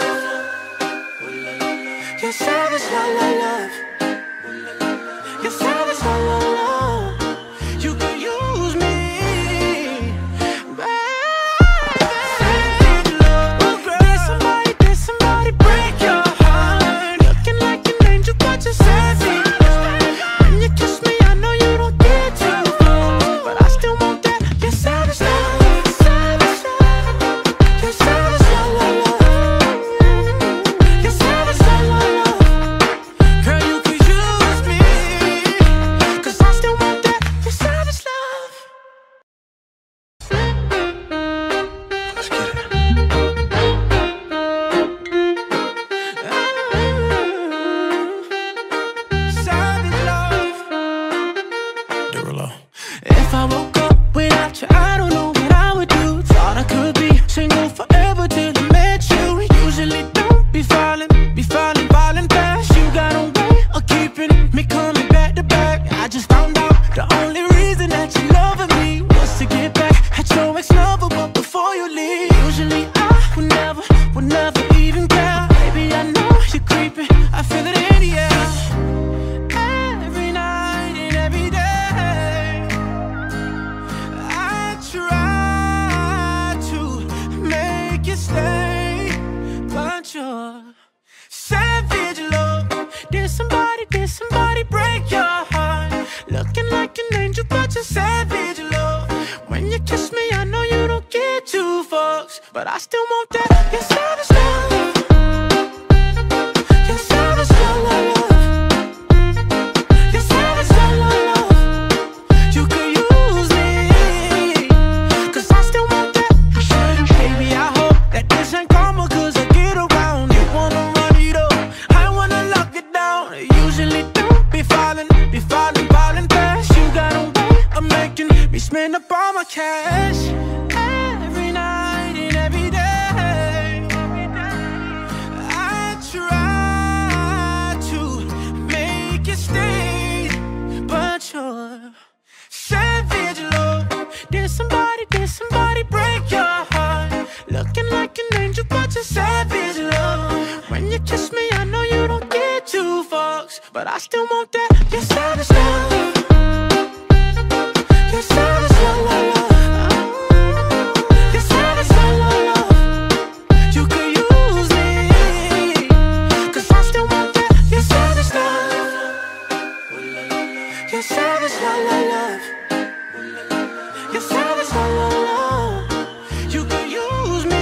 You're savage love, love, love. You're savage love, love, love. You could use me, baby. Savage love. Did somebody, did somebody break your heart? Looking like an angel, but you're savage. When you kiss me, I know you don't get two fucks, but I still want that. You're savage love. Savage love. You're savage love, love, love. You're savage love, love, love. Girl, you could use me, cause I still want that. You're savage love. Let's get it. Savage love. Derulo. If I woke up without you, I don't know what I would do. Thought I could be single forever till I met you. Usually don't be falling, be falling, falling fast. You got a way of keeping me coming back to back. I just found out the only reason that you loving me was to get back at your ex-lover, but before you leave, usually I would never, would never even care. Baby, I know you're creeping, I feel it in the air. Every night and every day I try to make you stay, but you're savage love. Did somebody, did somebody break your heart? Looking like an angel, but you're savage love. When you kiss me, I know you don't get two fucks, but I still want that. You're savage love. You're savage love, love, love. You're savage love, love, love. You could use me, cause I still want that. Baby, I hope that this ain't karma, cause I get around. You wanna run it up, I wanna lock it down. Usually don't be falling, be falling, falling fast. You got a way of making me spend up all my cash. Every night and every day I try to make you stay, but you're savage love. Did somebody, did somebody break your heart? Looking like an angel, but you're savage love. When you kiss me, I know you don't get two fucks, but I still want that. You're savage love. You're savage love, love, love. You're savage love, love, love. You could use me, cause I still want that. You're savage love. You're savage love, love, love. You're savage love, love, love. You could use me,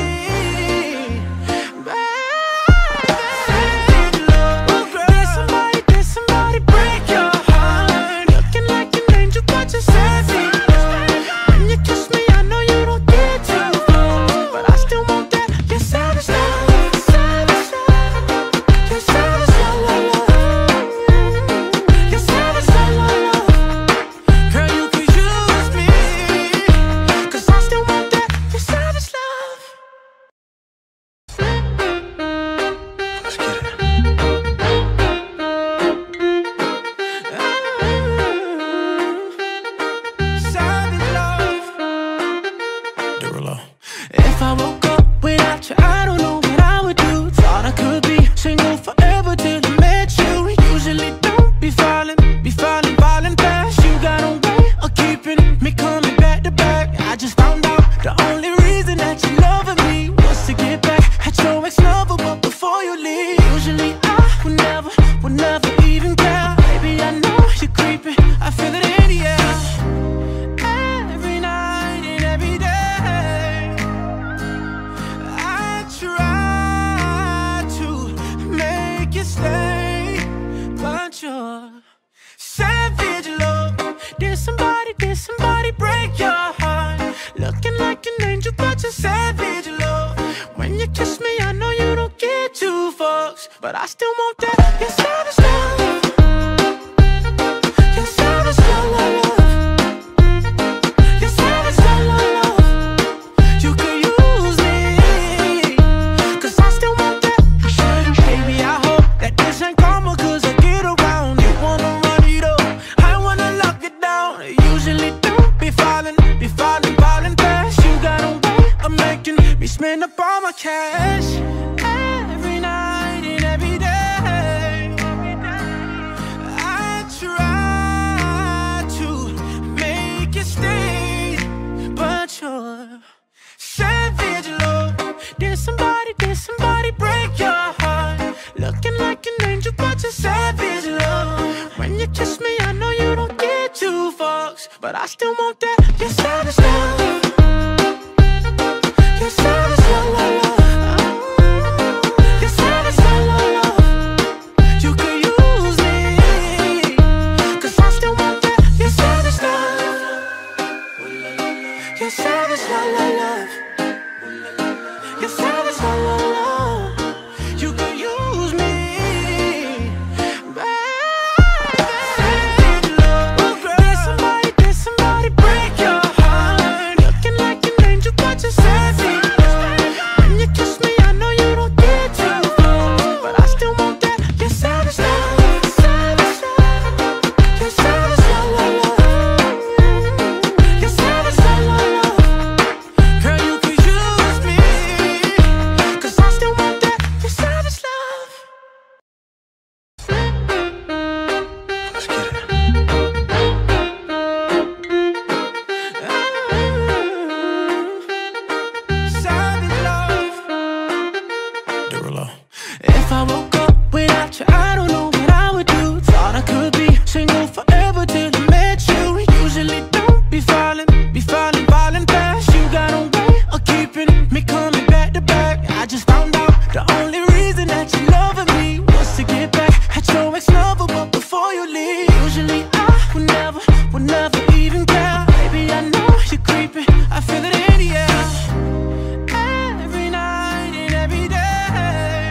baby. Savage love. Did somebody, did somebody break your heart? Looking like an angel, but you're savage. When you kiss me, I know you don't get two fucks, but I still want that. You're savage love. Savage love. You're savage love, love, love. You're savage love, love, love. Girl, you could use me, bunch of savage love. When you kiss me, I know you don't get two fucks, but I still want that. Your savage love. Your savage love, love, love. Your savage love, love, love. You could use me, 'cause I still want that. Baby, I hope that this ain't karma, 'cause I get around. You wanna run it up, I wanna lock it down. Usually don't be falling, be falling, falling fast. You got a way of making me spend up all my cash. Every night and every day, I try to make you stay, but you're savage love. Did somebody, did somebody break your heart? Looking like an angel, but you're savage love. When you kiss me, I know you don't get two fucks, but I still want that. Your savage love. Your savage love, love, love. Your savage love, love, love. You could use me, 'cause I still want that. Your savage love. Your savage love, love, love. Your savage love, love, love. You could use me, baby. Savage love. Did somebody, did somebody break your heart? Looking like an angel, but you're savage. When you kiss me, I know you don't get two fucks, but I still want that. Your savage love. Savage love. Your savage love, love, love. Your savage love, love, love. Girl, you could use me, 'cause I still want that. Your savage love. Let's get it. Savage love. Derulo. If I woke up without you, I don't know what I would do. Thought I could be single forever till I met you. Usually don't be falling, be falling, falling fast. You got a way of keeping me coming back to back. I just found out the only reason that you loving me was to get back at your ex-lover, but before you leave, usually I would never, would never even care. Baby, I know you're creeping, I feel it in the air. Every night and every day,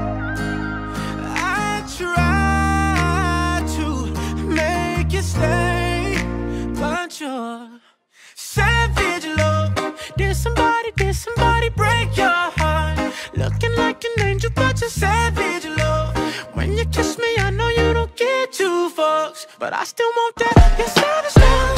I try to make you stay, but you're savage love. Did somebody, did somebody break your heart? Looking like an angel, but you're savage love. When you kiss me, I know you don't get two fucks, but I still want that. Your savage love.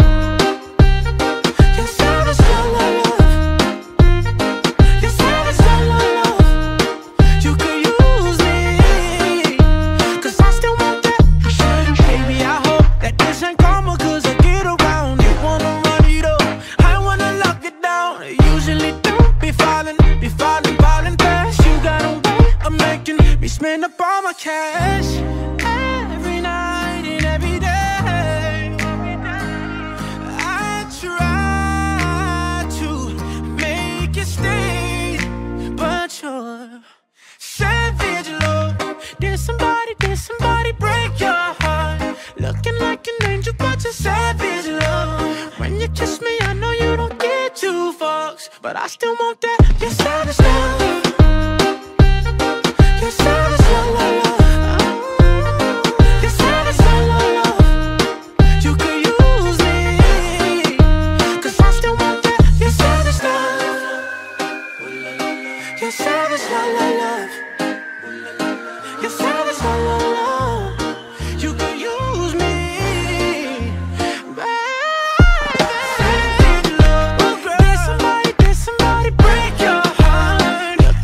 Your savage love, love, love. Your savage love, love, love. You could use me, 'cause I still want that. Baby, I hope that this ain't karma, 'cause I get around. You wanna run it up, I wanna lock it down. Usually don't be falling, be falling, falling fast. You got a way of making me spend up all my cash. Every night and every day, I try to make you stay, but you're savage love. Did somebody, did somebody break your heart? Looking like an angel, but you're savage love. When you kiss me, I know you don't get two fucks, but I still want that. Your savage love. Your savage love, love, love. Your savage love, love, love. You could use me, 'cause I still want that. Your savage love. Your savage love, love, love. Your savage love, love, love. You could use me, baby. Savage love. Did somebody, did somebody break your heart?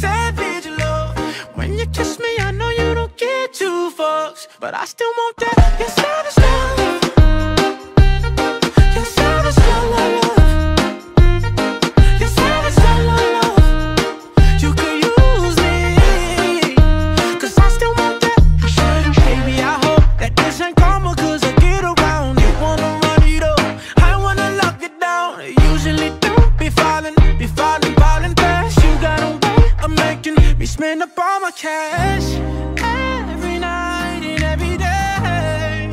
savage love. When you kiss me, I know you don't get two fucks, but I still want that. Your savage love. Your savage love, love, love. Your savage love, love, love. You could use me, 'cause I still want that. Baby, I hope that this ain't karma, 'cause I get around. You wanna run it up, I wanna lock it down. Usually don't be falling, be falling, falling fast. You got a way of making me spend up all my cash. Every night and every day,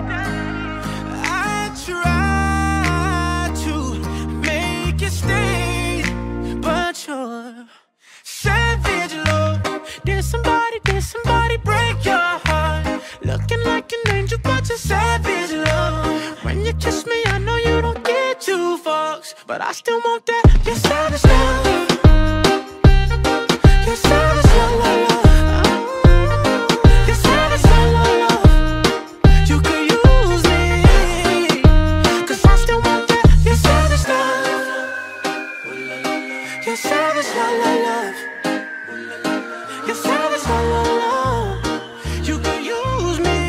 I try to make you stay, but you're savage love. Did somebody, did somebody break your heart? Looking like an angel, but you're savage love. When you kiss me, I know you don't get two fucks, but I still want that. Your savage love. Your savage love, love, love. Your savage love, love, love. You could use me, 'cause I still want that. Your savage love. Your savage love, love, love. Your savage love, love, love. You could use me,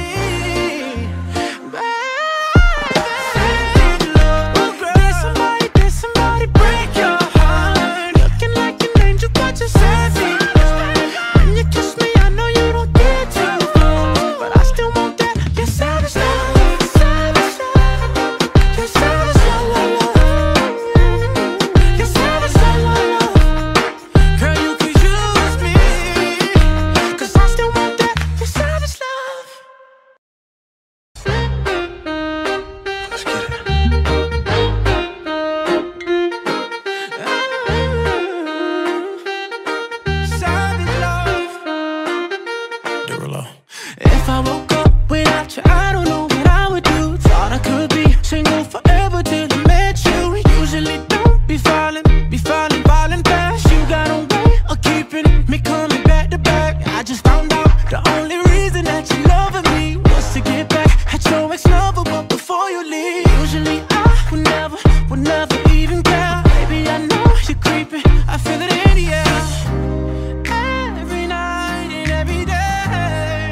baby. Savage love. Did somebody, did somebody break your heart? Looking like an angel, but you're savage. When you kiss me, I know you don't get two fucks, but I still want that. Your savage love. Savage love. Your savage love, love, love. Your savage love, love, love. Girl, you could use me, 'cause I still want that. Your savage love. Let's get it. Savage love. Derulo. If I woke up without you, I don't know what I would do. Thought I could be single forever till I met you. Usually don't be falling, be falling, falling fast. You got a way of keeping me coming back to back. I just found out the only reason that you loving me was to get back at your ex-lover, but before you leave, usually I would never, would never even care. Baby, I know you're creeping, I feel it in the air. Every night and every day,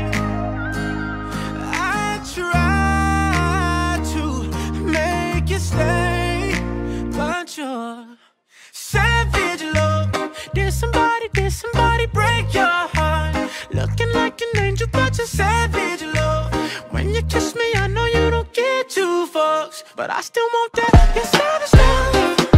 I try to make you stay, but you're savage love. Did somebody, did somebody break your heart? Looking like an angel, but you're savage love. When you kiss me, I know you don't get two fucks, but I still want that. Your savage love.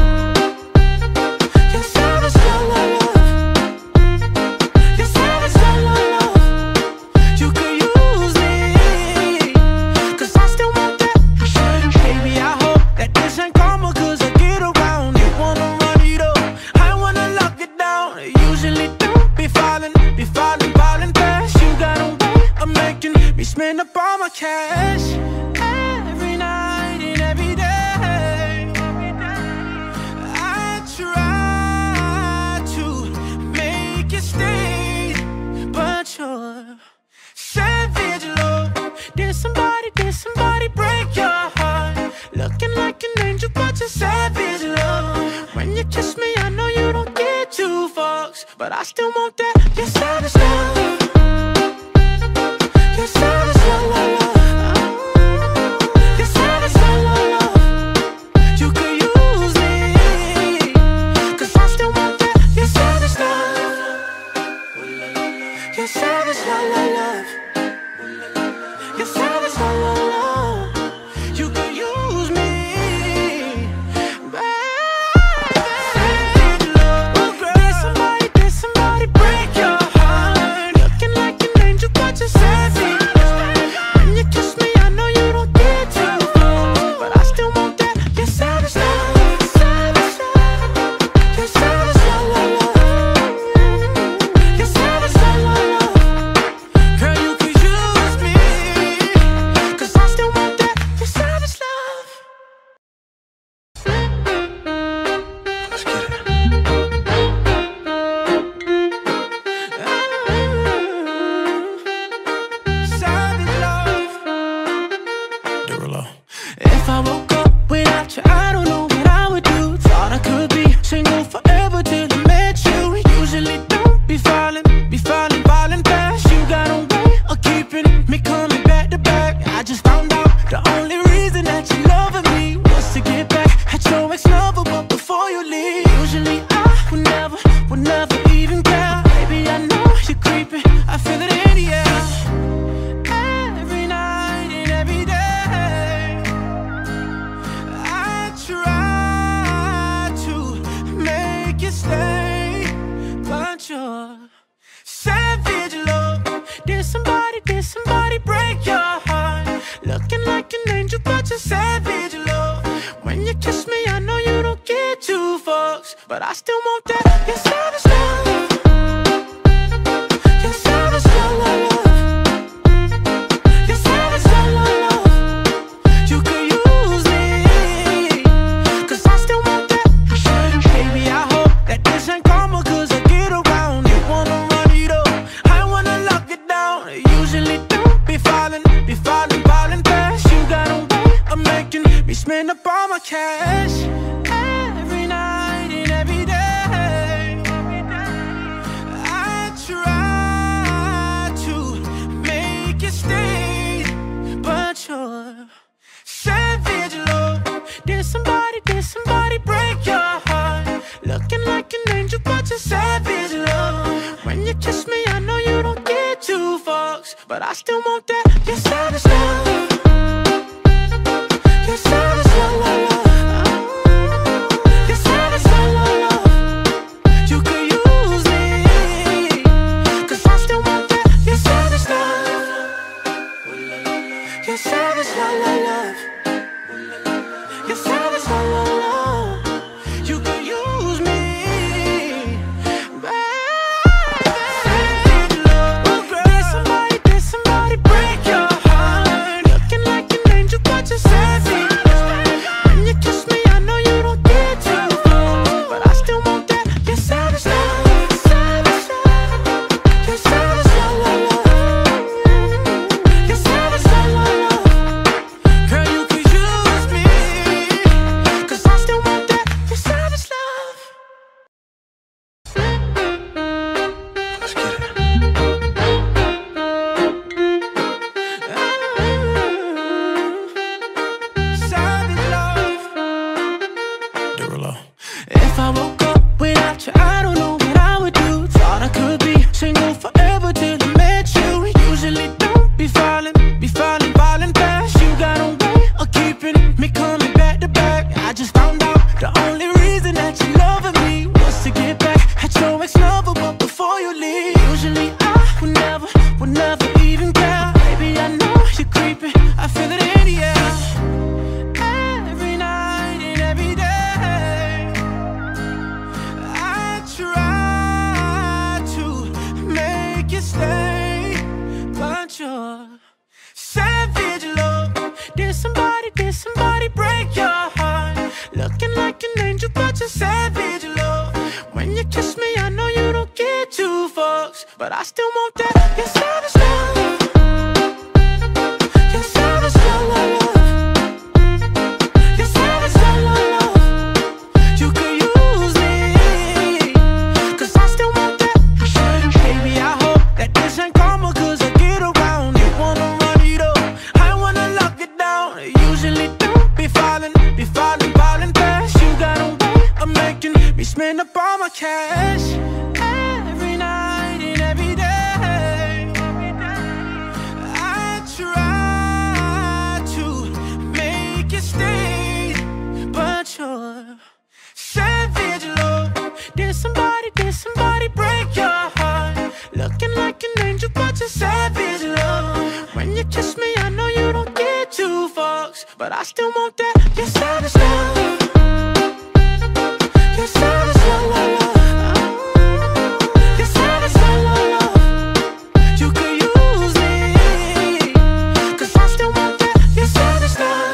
Your savage love, love, love. Your savage love, love, love. You could use me, 'cause I still want that. Baby, I hope that this ain't karma, 'cause I get around. You wanna run it up, I wanna lock it down. Usually don't be falling, be falling, falling fast. You got a way of making me spend up all my cash. Every night and every day, I try to make you stay, but you're savage love. Did somebody, did somebody break your heart? Looking like an angel, but you're savage love. When you kiss me, I know you don't get two fucks, but I still want that. Your savage love. Your savage love, love, love. Your savage love, love, love. You could use me, 'cause I still want that. Your savage love. Your savage love, love, love. Your savage love, love, love. You could use me, baby. Savage love. Did somebody, did somebody break your heart? Looking like an angel, but you're savage. When you kiss me, I know you don't get two fucks, but I still want that. Your savage love. Savage love. Your savage love, love, love. Your savage love, love, love. Girl, you could use me, 'cause somebody, did somebody break your heart? Looking like an angel, but you're savage, love. When you kiss me, I know you don't get two fucks, but I still want that. You're savage, love. You're savage, love, love, love. You're savage, love, love, love. You could use me, cause I still want that. Baby, I hope that this ain't karma, cause I get around. You wanna run it up, I wanna lock it down. Usually don't be falling, be falling, falling fast. You got a way of making me spend up all my cash. Every night and every day I try to make it stay, but you're savage, love. Did somebody, did somebody break your heart? Looking like an angel, but you're savage, love. When you kiss me, I know you don't get two fucks, but I still want that. You're savage, love. You're savage, love, love, love. You're savage, love, love, love. You could use me, cause I still want that. You're savage, love. You're savage, love, love, love. You're savage, love, love, love. You could use me, baby. Savage, love. Did somebody, did somebody break your heart? Looking like an angel, but you're savage. When you kiss me, I know you don't get two fucks, but I still want that. You're savage, love. Savage, love. You're savage, love, love, love. You're savage, love, love, love. Girl, you could use me, cause I still want that. You're savage, love. Let's get it. Savage love. Derulo. If I woke up without you, I don't know what I would do. Thought I could be single forever till I met you. Usually don't be falling, be falling, falling fast. You got a way of keeping me coming back to back. I just found out the only reason that you loving me was to get back at your ex-lover, but before you leave, usually I would never, would never even care. Baby, I know you're creeping, I feel it in the air. Every night and every day I try to make it stay, but you're savage, love. Did somebody, did somebody break your heart? Looking like an angel, but you're savage, love. When you kiss me, I know you don't get two fucks, but I still want that. You're savage, love. You're savage, love, love, love. You're savage, love, love, love. You could use me, cause I still want that. Baby, I hope that this ain't karma, cause I get around. You wanna run it up, I wanna lock it down. Usually don't be falling, be falling, falling fast. You got a way of making me spend up all my cash. Every night and every day I try to make it stay, but you're savage, love. Did somebody, did somebody break your heart? Looking like an angel, but you're savage, love. When you kiss me, I know you don't get two fucks, but I still want that. You're savage, love. You're savage, love, love, love. You're savage, love, love, love. You could use me, cause I still want that. You're savage, love.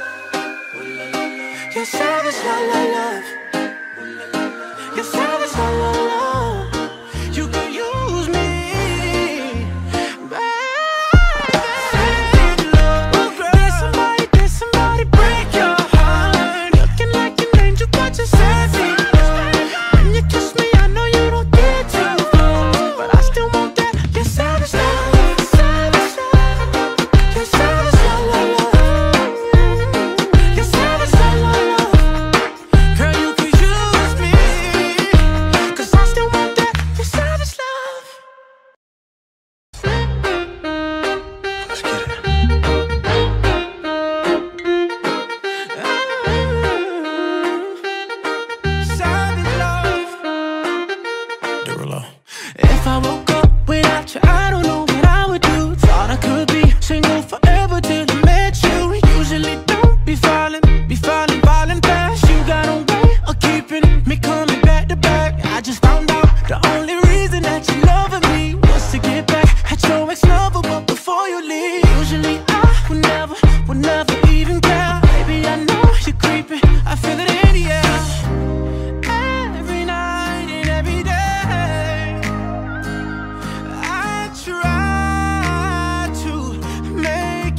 You're savage, love, love, love. You're savage, love, love, love. You could use me, baby. Savage love. Did somebody, did somebody break your heart?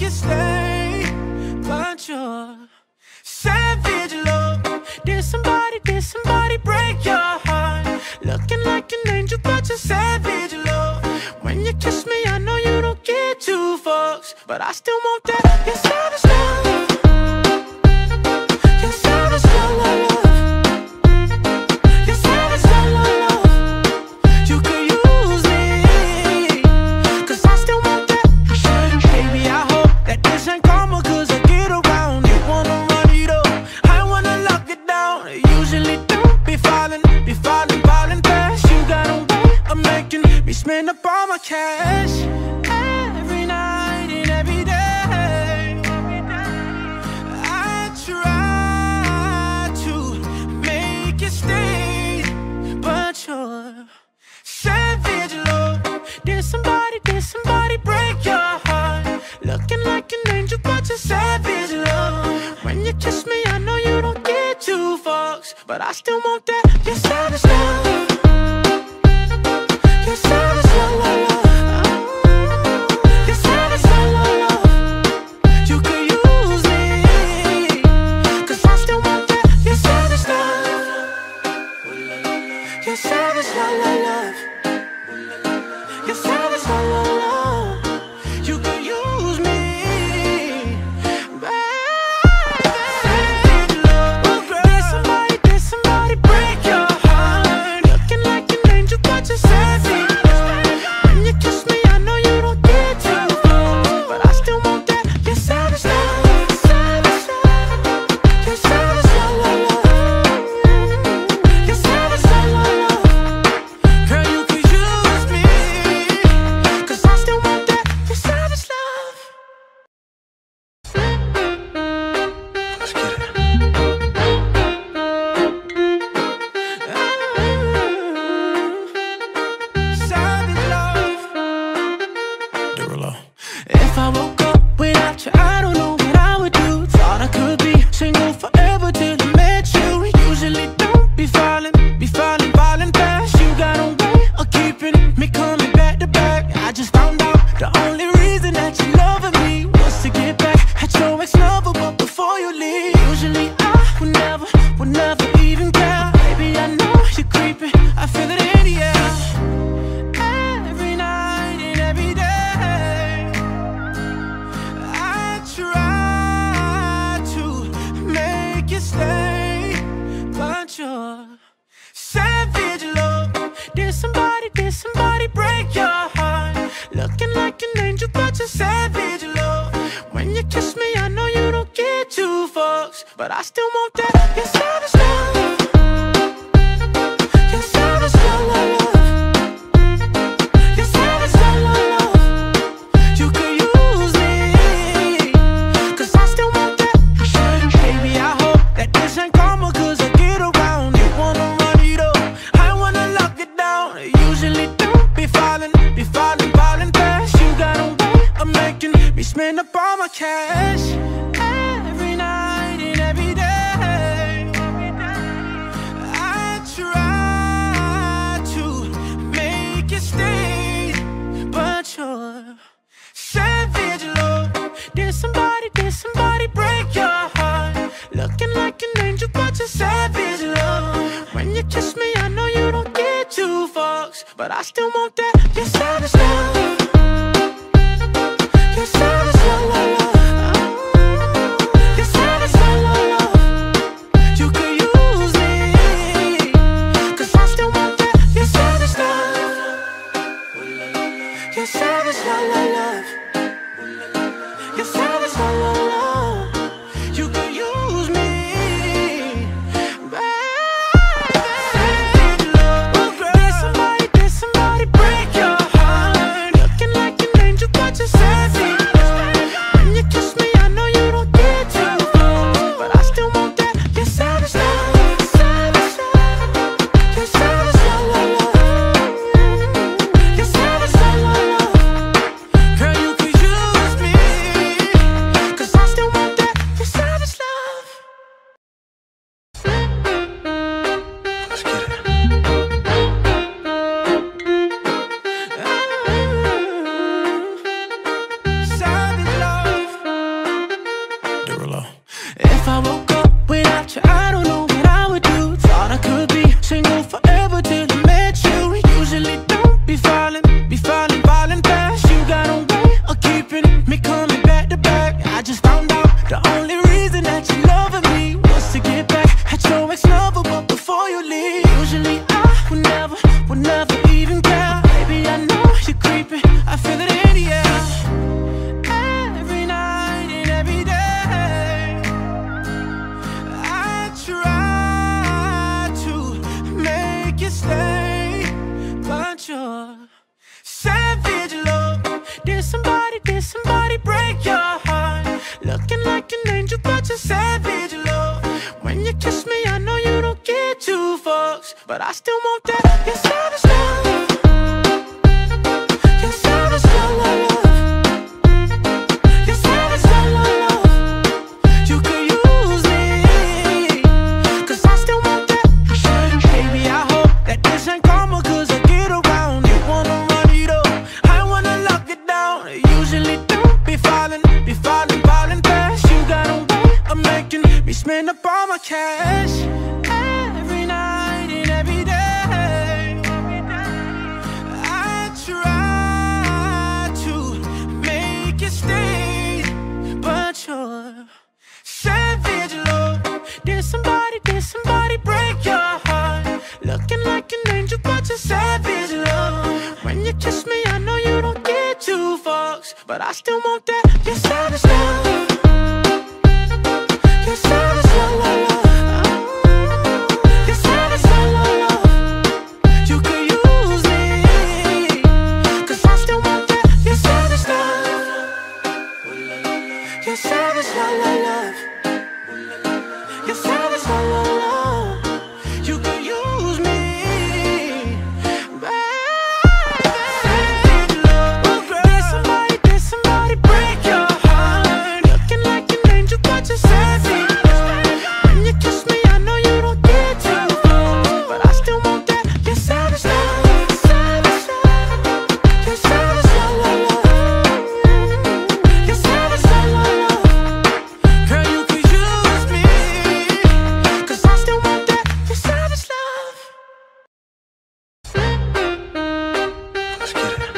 you stay, but you're savage love. Did somebody, did somebody break your heart? Looking like an angel, but you're savage love. When you kiss me, I know you don't get two fucks, but I still want that. You're savage love. You're savage love, love, love. You're savage love, love, love. You could use me, cause I still want that. Baby, I hope that this ain't karma, cause I get around. You wanna run it up, I wanna lock it down. Usually don't be falling, be falling, falling fast. You got a way of making me spend up all my cash. Every night and every day I try to make you stay, but you're savage love. Did somebody, did somebody break your heart? Looking like an angel, but you're savage love. When you kiss me, I know you don't get two fucks, but I still want that. You're savage love. You're savage love, love, love. You're savage love, love, love. You could use me, cause I still want that. You're savage love. You're savage love, love, love. You're savage love, love, love. You could use me, baby. Savage love. Did somebody, did somebody break your heart? Looking like an angel, but you're savage. When you kiss me, I know you don't get two fucks, but I still want that. You're savage love. Savage love. You're savage love, love, love. You're savage love, love, love. Girl, you could use me, cause I still want that. You're savage love. Let's get it. Savage love. Derulo. If I woke up without you, I don't know what I would do. Thought I could be single forever till I met you. Usually don't be falling, be falling, falling fast. You got a way of keeping me coming back to back. I just found out the only reason that you loving me was to get back at your ex-lover, but before you leave, usually I would never, would never even care. Baby, I know you're creeping, I feel it in the air. Every night and every day I try to make you stay, but you're savage love. Did somebody, did somebody break your heart? Looking like an angel, but you're savage love. When you kiss me, I know you don't get two fucks, but I still want that. You're savage love. You're savage love, love, love. You're savage love, love, love. You could use me, cause I still want that. Baby, I hope that this ain't karma, cause I get around. You wanna run it up, I wanna lock it down. Usually don't be falling, be falling, falling fast. You got a way of making me spend up all my cash. Every night and every day I try to make you stay, but you're savage love. Did somebody, did somebody break your heart? Looking like an angel, but you're savage love. When you kiss me, I know you don't get two fucks, but I still want that. You're savage love. You're savage love, love, love. You're savage love, love, love. You could use me, cause I still want that. You're savage love. You're savage love, love, love. You're savage love, love, love. You could use me, baby. Savage love. Did somebody, did somebody break your heart? bunch of savage love. When you kiss me, I know you don't get two fucks, but I still want that. Your savage love. Your savage love, love, love. Your savage love, love, love. You could use me, 'cause I still want that. Baby, I hope that this ain't karma, 'cause I get around. You wanna run it up, I wanna lock it down. Usually don't be falling, be falling, falling fast. You got a way of making me spend up all my cash. Every night and every day, I try to make you stay, but you're savage love. Did somebody, did somebody break your heart? Looking like an angel, but you're savage love. When you kiss me, I know you don't get two fucks, but I still want that. Your savage love. Your savage love, love, love. Your savage love, love, love. You could use me, 'cause I still want that. Your savage love. Your savage love, love, love. Your savage love, love, love. You could use me, baby. Savage love. Did somebody, did somebody break your heart? Looking like an angel, but you're savage. When you kiss me, I know you don't get two fucks, but I still want that. Your savage love. Savage love. Your savage love, love, love. Your savage love, love, love. Girl, you could use me, 'cause I still want that. Your savage love. Let's get it.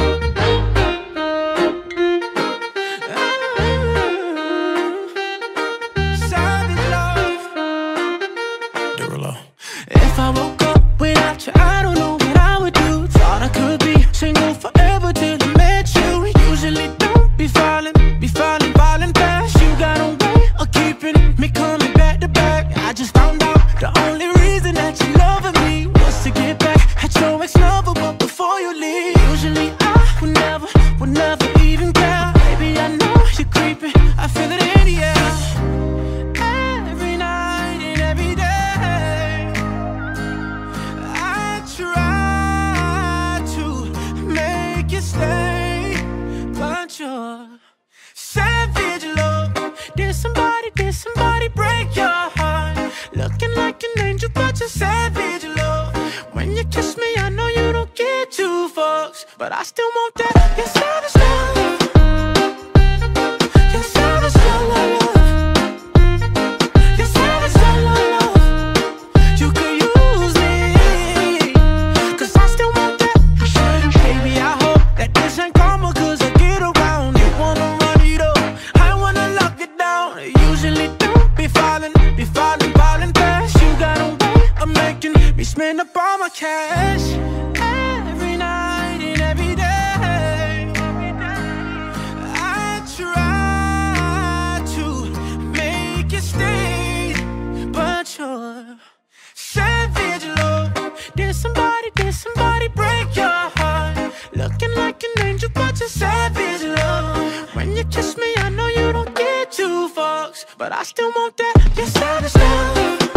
Savage love. Derulo. If I woke up without you, I don't know what I would do. Thought I could be single forever till I met you. Usually don't be falling, be falling, falling fast. You got a way of keeping me coming back to back. I just found out the only reason that you loving me was to get back at your ex-lover, but before you leave, usually I would never, would never even care. Baby, I know you're creeping, I feel it in the air. Every night and every day, I try to make you stay, but you're savage love. Did somebody, did somebody break your heart? Looking like an angel, but you're savage love. When you kiss me, I know you don't get two fucks, but I still want that. Your savage love. Your savage love, love, love. Your savage love, love, love. You could use me, 'cause I still want that. Baby, I hope that this ain't karma, 'cause I get around. You wanna run it up, I wanna lock it down. Usually don't be falling, be falling, falling fast. You got a way of making me spend up all my cash. Every night and every day, I try to make you stay, but you're savage love. Did somebody, did somebody break your heart? Looking like an angel, but you're savage love. When you kiss me, I know you don't get two fucks, but I still want that. Your savage love.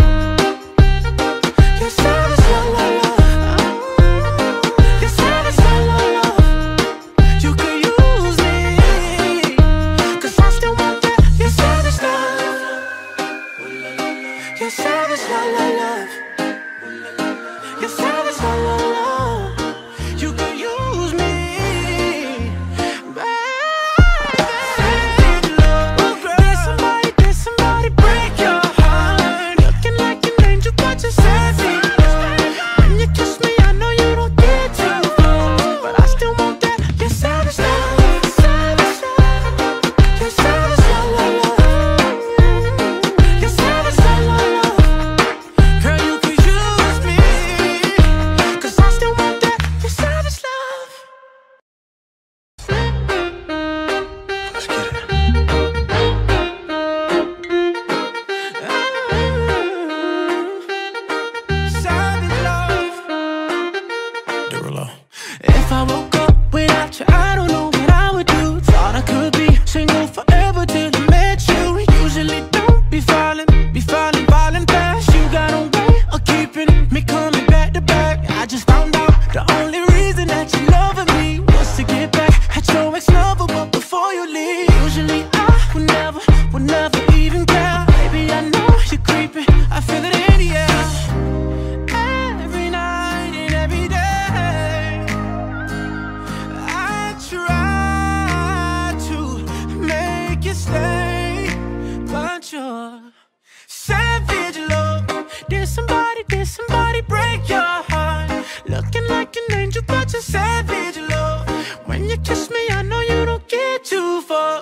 Your savage love, love, love. Your savage love, love, love. You could use me, 'cause I still want that. Your savage love. Your savage love, love, love. Your savage love, love, love. You could use me, baby. Savage love. Did somebody, did somebody break your heart?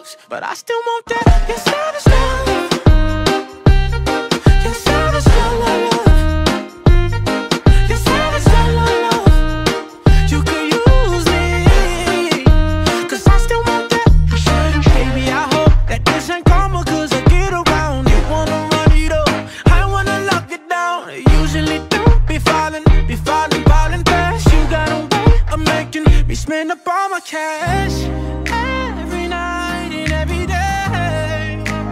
fucks, but I still want that. Your savage love, your savage love, love, love. Your savage love, love, love. You could use me, 'cause I still want that. Baby, I hope that this ain't karma, 'cause I get around. You wanna run it up, I wanna lock it down. Usually don't be falling, be falling, falling fast. You got a way of making me spend up all my cash. Every night and every day,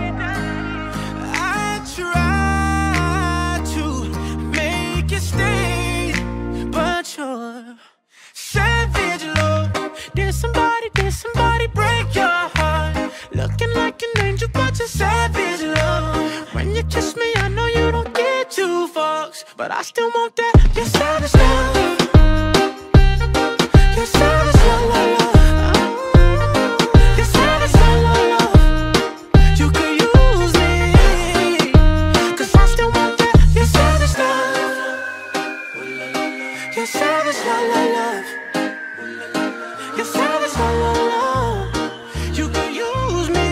I try to make you stay, but you're savage love. Did somebody, did somebody break your heart? Looking like an angel, but you're savage love. When you kiss me, I know you don't get two fucks, but I still want that. Your savage love, your savage love, love, love. Your savage love, love, love. You could use me, 'cause I still want that. Your savage love, your savage love, love, love. Your savage love, love, love. You could use me,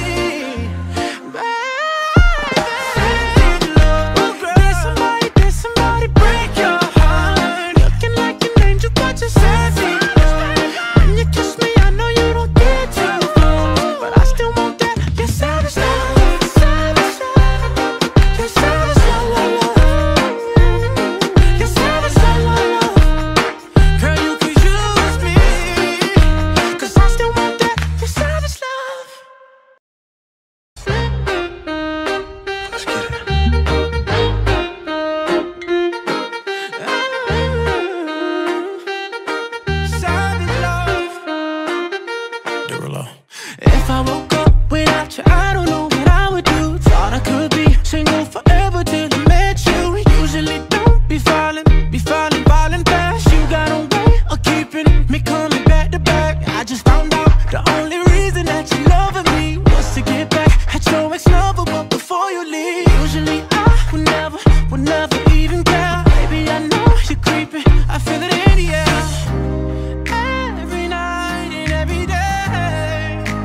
baby. Savage love, girl. Did somebody, did somebody break your heart? Looking like an angel, but you're savage. When you kiss me, I know you don't get too close, but I still want that. Your savage love, savage love. Your savage love, love, love. Your savage love, love, love. Girl, you could use me, 'cause I still want that. Your savage love. Let's get it. Savage love. Derulo. If I woke up without you, I don't know what I would do. Thought I could be single forever till I met you. Usually don't be falling, be falling, falling fast. You got a way of keeping me coming back to back. I just found out the only reason that you loving me was to get back at your ex-lover, but before you leave, usually I would never, would never even care. Baby, I know you're creeping, I feel it in the air. Every night and every day,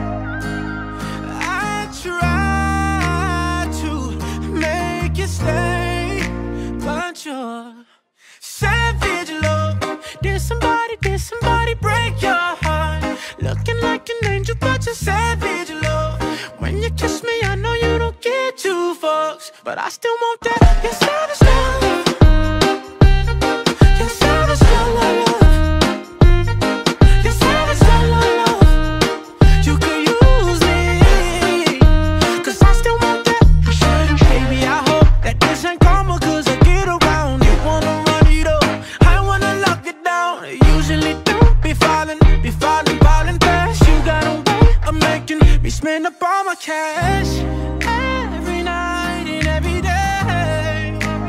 I try to make you stay, but you're savage love. Did somebody, did somebody break your heart? Looking like an angel, but you're savage love. When you kiss me, I know you don't get two fucks, but I still want that. Your savage love, your savage love, love, love. Your savage love, love, love. You could use me, 'cause I still want that. Baby, I hope that this ain't karma, 'cause I get around. You wanna run it up, I wanna lock it down. Usually don't be falling, be falling, falling fast. You got a way of making me spend up all my cash. Every night and every day,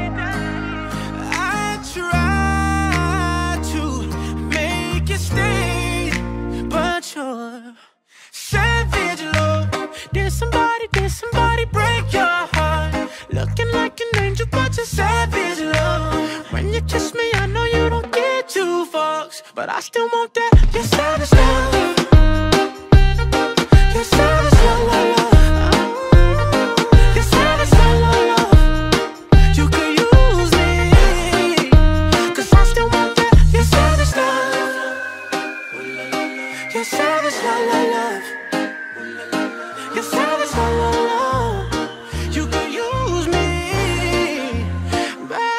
I try to make you stay, but you're savage love. Did somebody, did somebody break your heart? Looking like an angel, but you're savage love. When you kiss me, I know you don't get two fucks, but I still want that. Your savage love, your savage love, love, love. Your savage love, love, love. You could use me, 'cause I still want that. Your savage love, your savage love, love, love. Your savage love, love, love. You could use me,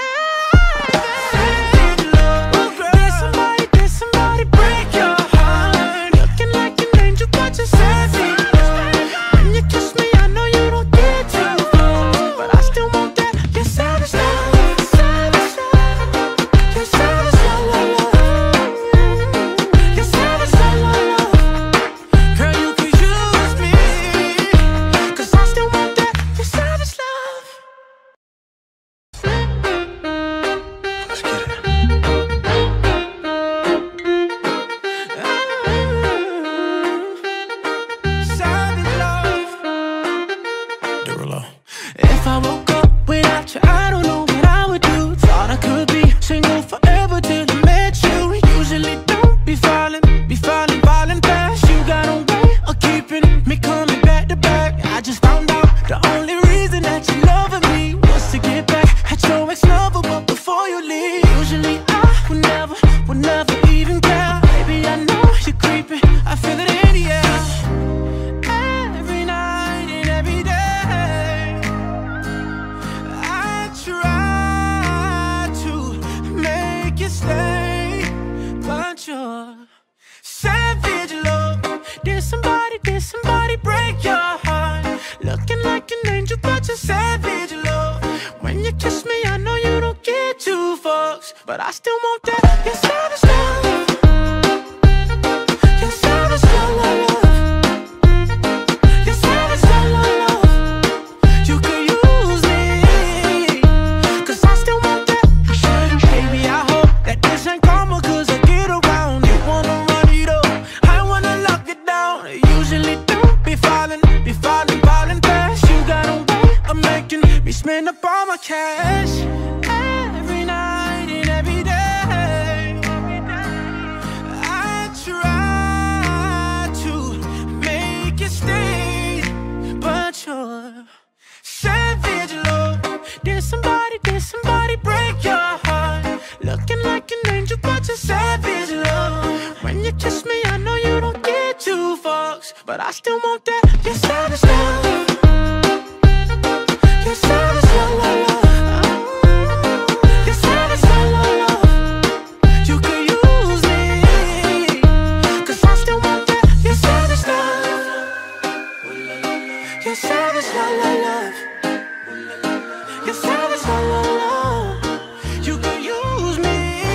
baby. Savage love, girl. Did somebody, did somebody break your heart? keeping me coming back to back. I just found out the only reason that you loving me was to get back at your ex-lover, but before you leave, usually I would never, would never even care. Baby, I know you're creeping, I feel it in the air. Every night and every day, I try to make you stay, but you're savage love. Did somebody, did somebody break your heart? Looking like an angel, but you're savage love. When you kiss me, I know you don't get two fucks, but I still want that. You're savage love. You're savage love, love, love. You're savage love, love, love. You could use me, cause I still want that. Baby, I hope that this ain't karma, cause I get around. You wanna run it up, I wanna lock it down. Usually don't be falling, be falling, falling fast. You got a way of making me spend up all my cash. Every night and every day, I try to make you stay, but you're savage love. Did somebody, did somebody break your heart? Looking like an angel, but you're savage love. When you kiss me, I know you don't get two fucks, but I still want that. You're savage love. You're savage love, love, love. You're savage love, love, love. You could use me, cause I still want that. You're savage love. You're savage love, love, love. You're savage love, love, love. You could use me,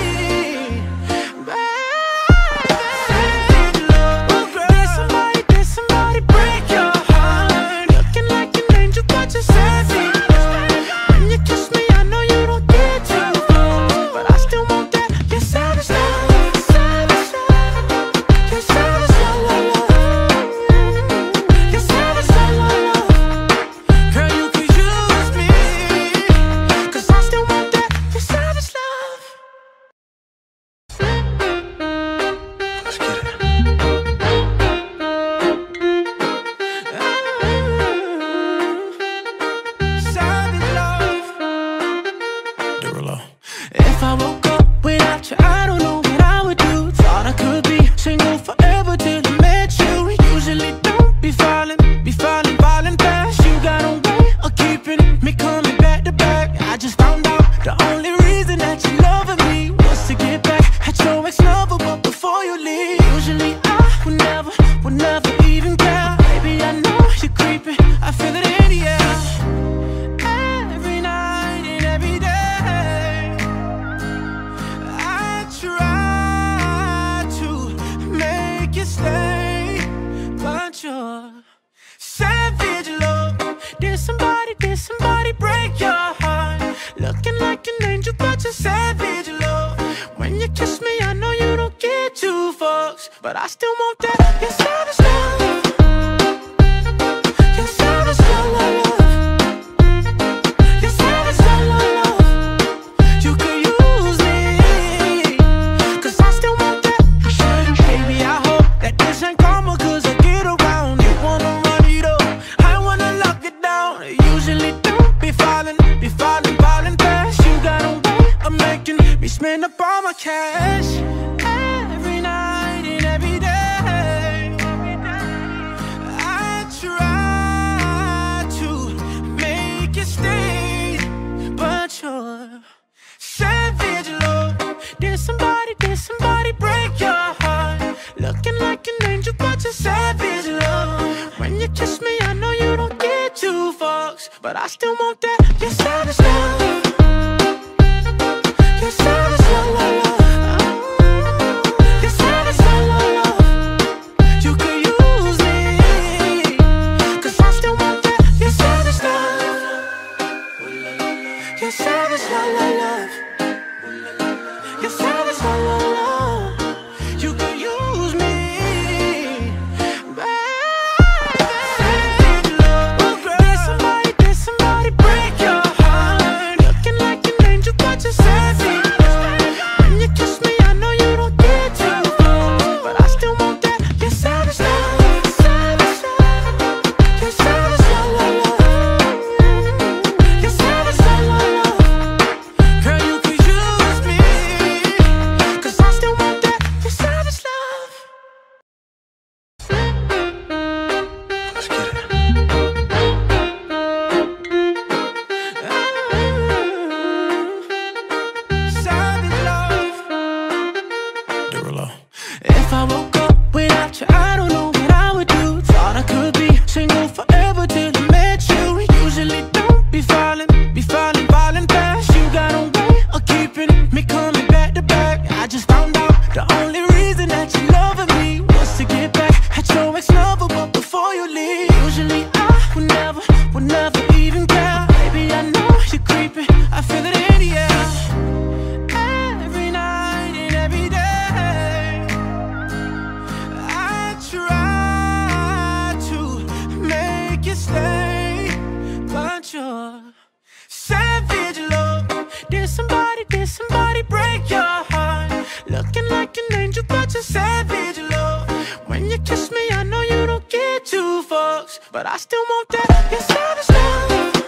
baby. Savage love. Did somebody, did somebody break your heart? Looking like an angel, but you're savage. When you kiss me, I know you don't get two fucks, but I still want that. You're savage love. Savage love. You're savage love, love, love. You're savage love, love, love. Girl, you could use me, cause I still want that. You're savage love. Let's get it. Savage love. Derulo. If I woke up without you, I don't know what I would do. Thought I could be single forever till I met you. Usually don't be falling, be falling, falling fast. You got a way of keeping me coming back to back. I just found out the only reason that you loving me was to get back at your ex-lover, but before you leave, usually I would never, would never even care. Baby, I know you're creeping, I feel it in the air. Every night and every day, I try to make you stay, but you're savage love. Did somebody, did somebody break your heart? Looking like an angel, but you're savage love. When you kiss me, I know you don't get two fucks, but I still want that. You're savage love. You're savage love, love, love. You're savage love, love, love. You could use me, cause I still want that. Baby, I hope that this ain't karma, cause I get around. You wanna run it up, I wanna lock it down. Usually don't be falling, be falling, falling fast. You got a way of making me spend up all my cash. Every night and every day, I try to make you stay, but you're savage love. Did somebody, did somebody break your heart? Looking like an angel, but you're savage love. When you kiss me, I know you don't get two fucks, but I still want that. You're savage love. You're savage love, love, love. You're savage love, love, love. You could use me, cause I still want that. You're savage love. You're savage love, love, love. You're savage love, love, love. You could use me, baby. Savage love. Did somebody, did somebody break your heart? Usually I would never, would never even care. Baby, I know you're creeping, I feel it in the air. Every night and every day I try to make you stay, but you're savage love. Did somebody, did somebody break your heart? Looking like an angel, but you're savage love. When you kiss me, I know you don't get two fucks, but I still want that. You're savage love.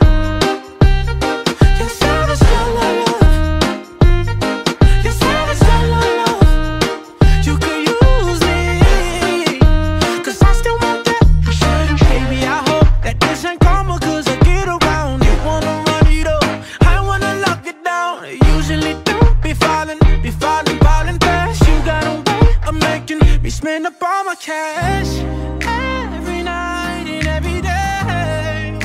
You're savage love, love, love. You're savage love, love, love. You could use me, cause I still want that. Baby, I hope that this ain't karma, cause I get around. You wanna run it up, I wanna lock it down. Usually don't be falling, be falling, falling fast. You got a way of making me spend up all my cash. Every night and every day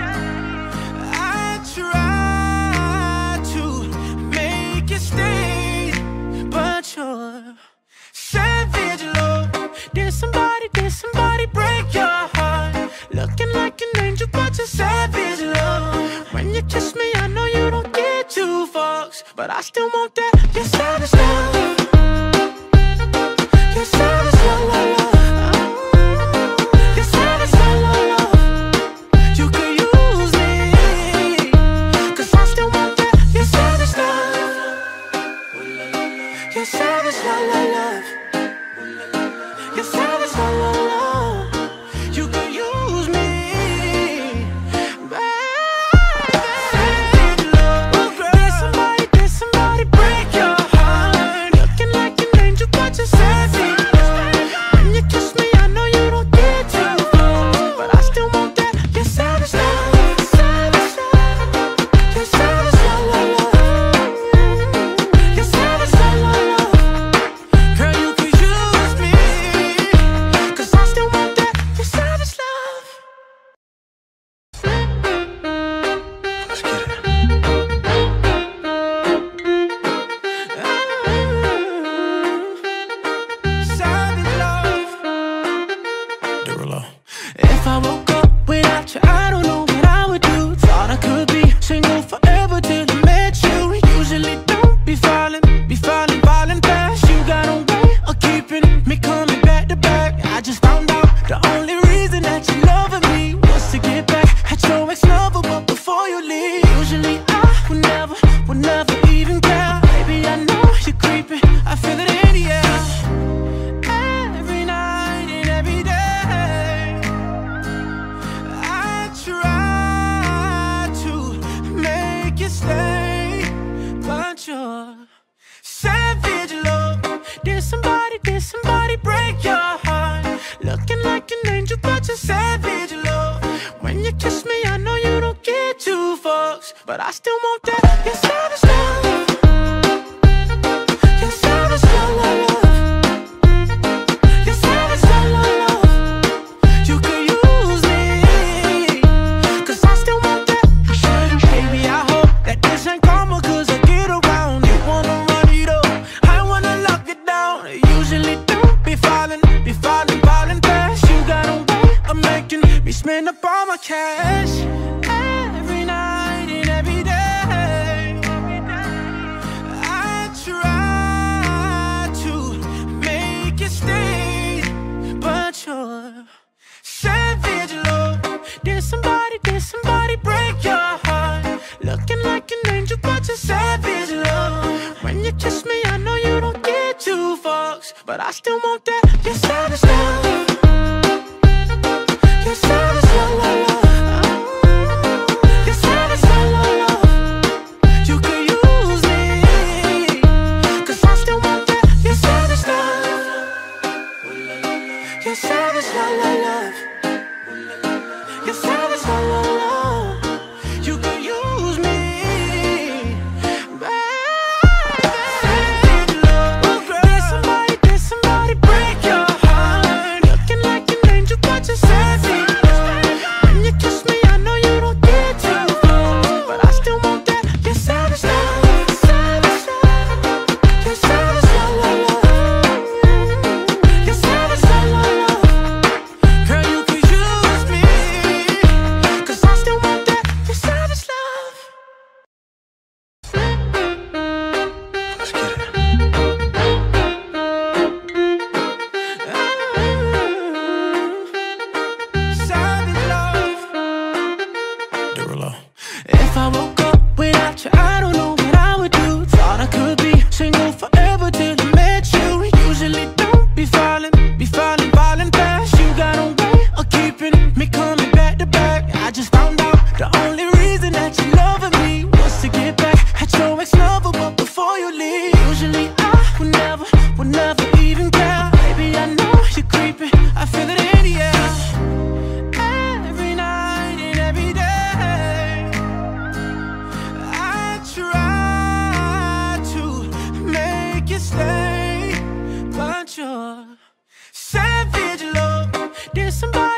I try to make you stay, but you're savage love. Did somebody, did somebody break your heart? Looking like an angel, but you're savage love. When you kiss me, I know you don't get two fucks, but I still want that. You're savage love. You're savage love, love, love. You're savage love, love, love. You could use me, cause I still want that. You're savage love. You're savage love, love, love. You're savage love, love, love. You could use me, baby. Savage love. Did somebody, did somebody break your heart? Looking like an angel, but you're savage. When you kiss me, I know you don't get two fucks, but I still want that. You're savage love. Savage love. You're savage love, love, love. You're savage love, love, love. Girl, you could use me, cause I still want that. You're savage love. Let's get it. Savage love. Derulo. If I woke up without you, I don't know what I would do. Thought I could be single forever till I met you. Usually don't be falling, be falling, falling fast. You got a way of keeping me coming back to back. I just found out the only reason that you loving me was to get back at your ex-lover, but before you leave, usually I would never, would never even care. Baby, I know you're creeping, I feel it in the air. Every night and every day I try to make you stay, but you're savage love. Did somebody, did somebody break your heart? Looking like an angel, but you're savage love. When you kiss me, I know you don't get two fucks, but I still want that. You're savage love. You're savage love, love, love. You're savage love, love, love. You could use me, cause I still want that. Baby, I hope that this ain't karma, cause I get around. You wanna run it up, I wanna lock it down. Usually don't be falling, be falling, falling fast. You got a way of making me spend up all my cash. Every night and every day I try to make you stay, but you're savage love. Did somebody, did somebody break your heart? Looking like an angel, but you're savage love. When you kiss me, I know you don't get two fucks, but I still want that. You're savage love. You're savage love, love, love. You're savage love, love, love. You could use me, cause I still want that. You're savage love. You're savage love, love, love. You're savage love, love, love. You could use me, baby. Savage love. Did somebody, did somebody break your heart? Looking like an angel, but you're savage. When you kiss me, I know you don't get two fucks, but I still want that. You're savage love. Savage love. You're savage love, love, love. You're savage love, love, love. Girl, you could use me,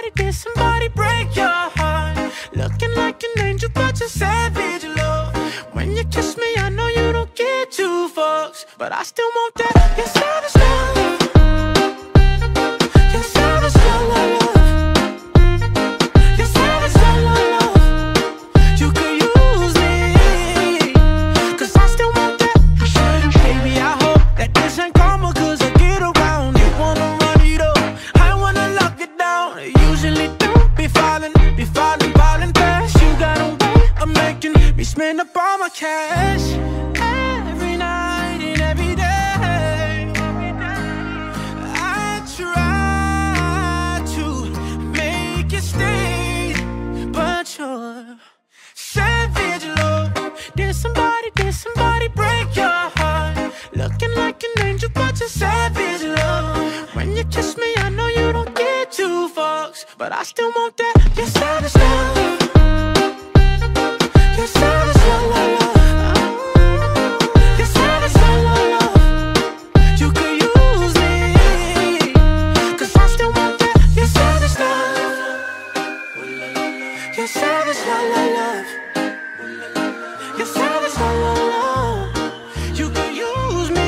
somebody, did somebody break your heart? Looking like an angel, but you're savage, love. When you kiss me, I know you don't get two fucks, but I still want that. You're savage, love. You're savage, love, love, love. You're savage, love, love, love. You could use me, cause I still want that. Baby, I hope that this ain't karma, cause I get around. You wanna run it up, I wanna lock it down. Usually don't be falling, be falling, falling fast. You got a way of making me spend up all my cash. Every night and every day I try to make it stay, but you're savage, love. Did somebody, did somebody break your heart? Looking like an angel, but you're savage, love. When you kiss me, I know you don't get two fucks, but I still want that. You're savage, love. You're savage, love, love, love. You're savage, love, love, love. You could use me, cause I still want that. You're savage, love. You're savage, love, love, love. You're savage, love, love, love. You could use me,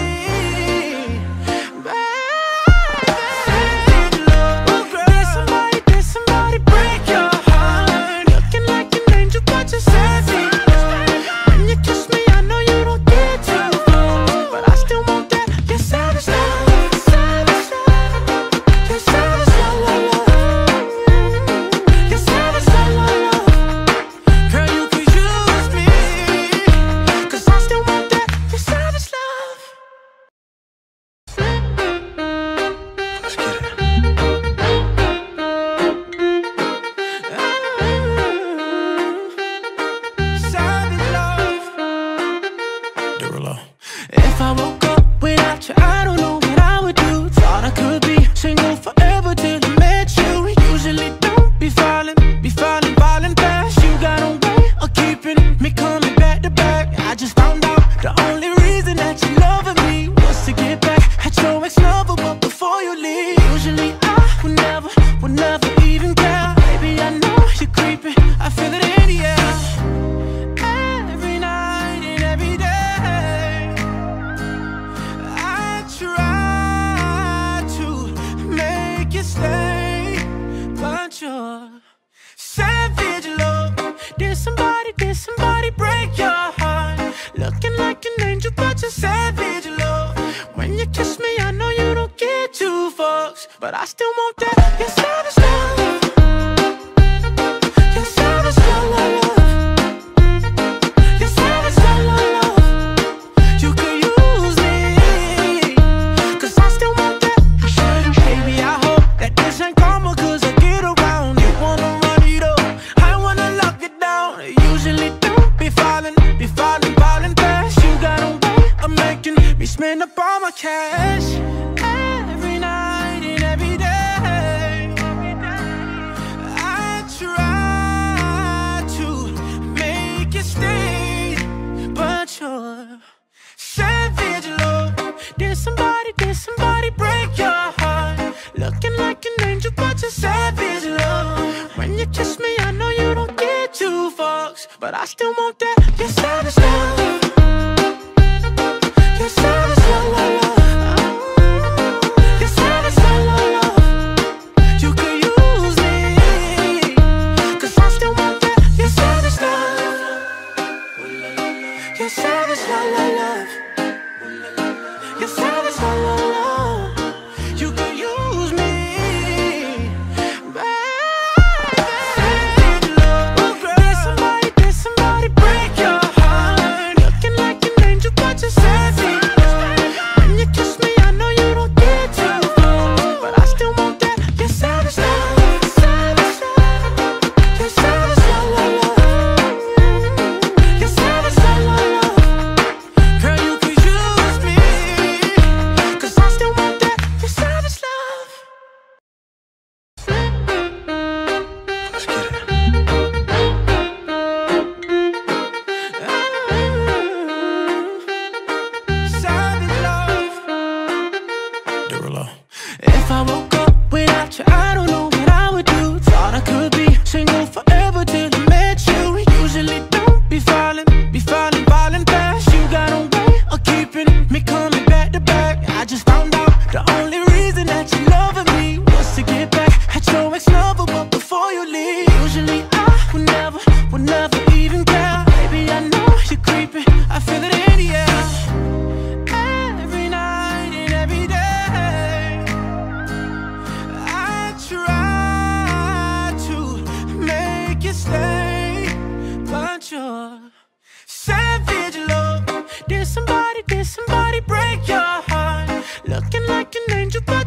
baby. Savage, love. Did somebody, did somebody break your heart? Looking like an angel, but you're savage. When you kiss me, I know you don't get two fucks, but I still want that. You're savage, love. Savage, love. You're savage, love, love, love. You're savage, love, love, love. Girl, you could use me, cause I still want that. You're savage, love. Let's get it. Savage love. Derulo. If I woke up without you, I don't know what I would do. Thought I could be single forever till I met you. Usually don't be falling, be falling, falling fast. You got a way of keeping me coming back to back. I just found out the only reason that you loving me was to get back at your ex-lover, but before you leave, usually I would never, would never even care. Baby, I know you're creeping, I feel it in the air. Every night and every day I try to make it stay, but you're savage, love. Did somebody, did somebody break your heart? Looking like an angel, but you're savage, love. When you kiss me, I know you don't get two fucks, but I still want that. You're savage, love. You're savage, love, love, love. You're savage, love, love, love. You could use me, cause I still want that. Baby, I hope that this ain't karma, cause I get around. You wanna run it up, I wanna lock it down. Usually don't be falling, be falling, falling fast. You got a way of making me spend up all my cash. Every night and every day I try to make it stay, but you're savage, love. Did somebody, did somebody break your heart? Looking like an angel, but you're savage, love. When you kiss me, I know you don't get two fucks, but I still want that. You're savage, love. You're savage, love, love, love. You're savage, love, love, love. You could use me, cause I still want that. You're savage, love. You're savage, love, love, love. You're savage, love, love, love. You could use me, baby. Savage love. Did somebody, did somebody break your heart?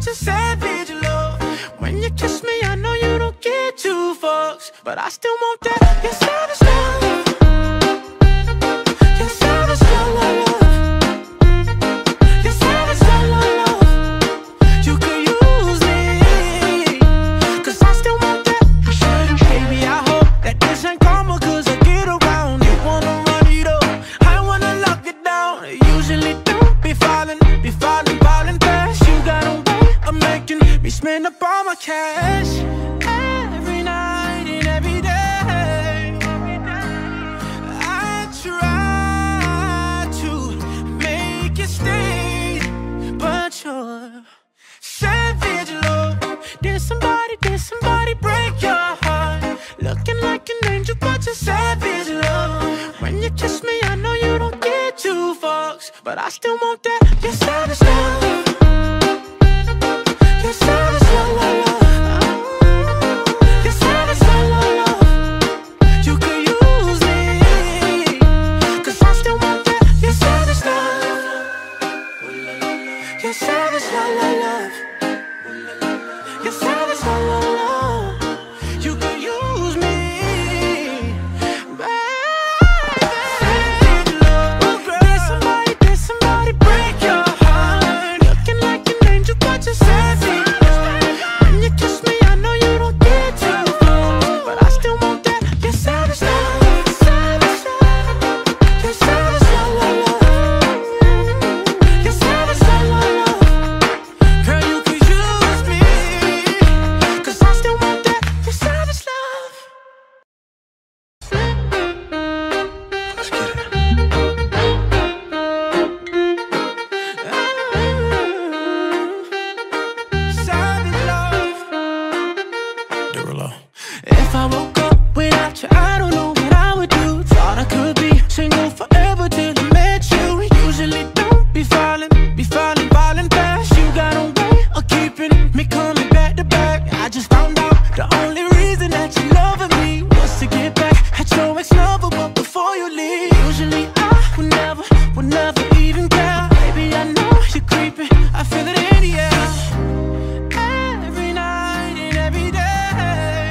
bunch of savage love. When you kiss me, I know you don't get two fucks, but I still want that. Your savage love. Your savage love, love, love. Your savage love, love, love. You could use me, 'cause I still want that. Baby, I hope that this ain't karma, 'cause I get around. You wanna run it up, I wanna lock it down. Usually don't be falling, be falling, falling fast. You got a way of making me spend up all my cash. Every night and every day, I try to make you stay, but you're savage love. Did somebody, did somebody break your heart? Looking like an angel, but you're savage love. When you kiss me, I know you don't get two fucks, but I still want that. Your savage love. Your savage love, love, love. Your savage love, love, love. You could use me, 'cause I still want that. Your savage love. Your savage love, love, love. Your savage love, love, love. You could use me, baby. Savage love. Did somebody, did somebody break your heart? Looking like an angel, but you're savage. When you kiss me, I know you don't get two fucks, but I still want that. Your savage love. Savage love. Your savage love, love, love. Your savage love, love, love. Girl, you could use me, 'cause I still want that. Your savage love. Let's get it. Savage love. Derulo. If I woke up without you, I don't know what I would do. Thought I could be single forever till I met you. Usually don't be falling, be falling, falling fast. You got a way of keeping me coming back to back. I just found out the only reason that you loving me was to get back at your ex-lover, but before you leave, usually I would never, would never even care. Baby, I know you're creeping, I feel it in the air. Every night and every day,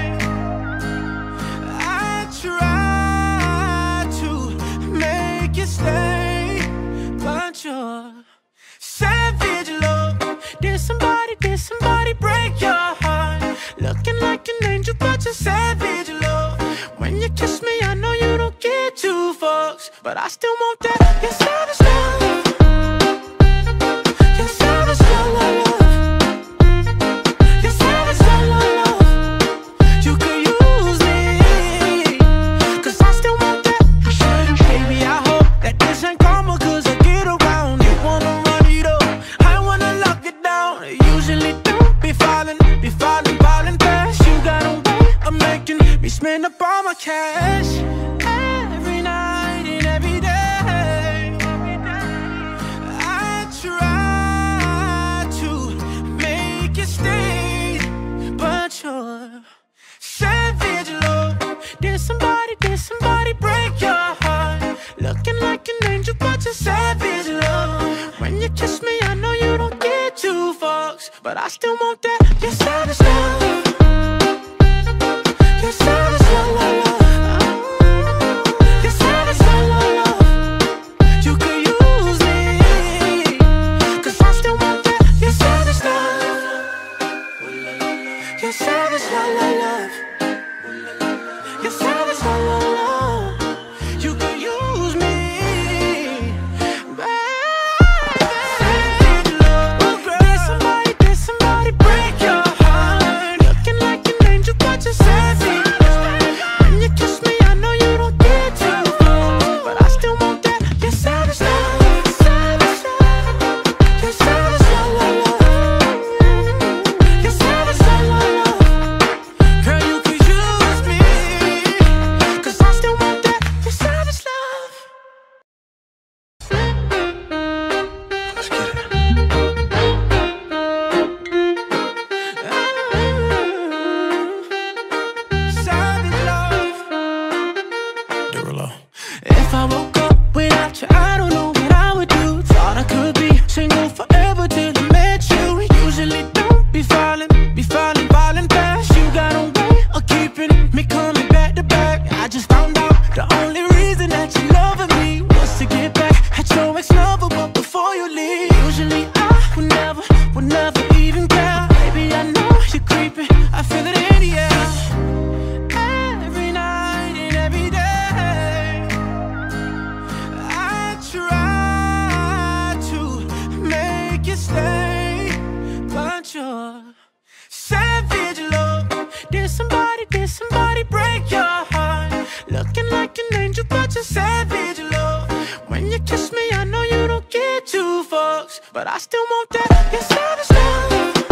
I try to make you stay, but you're savage love. Did somebody, did somebody break your heart? Looking like an angel, but you're savage love. When you kiss me, I know you don't get two fucks, but I still want that. Your savage love. Your savage love, love, love. Your savage love, love, love. You could use me, 'cause I still want that. Baby, I hope that this ain't karma, 'cause I get around. You wanna run it up, I wanna lock it down. Usually don't be falling, be falling, falling fast. You got a way of making me spend up all my cash. Every night and every day, I try to make you stay, but you're savage love. Did somebody, did somebody break your heart? Looking like an angel, but you're savage love. When you kiss me, I know you don't get two fucks, but I still want that. Your savage love. Your savage love, love, love. Your savage love, love, love. You could use me, 'cause I still want that. Your savage love. Your savage love, love, love. Your savage love, love, love. You could use me, baby. Savage love. Did somebody, did somebody break your heart? but I still want that. Your savage love,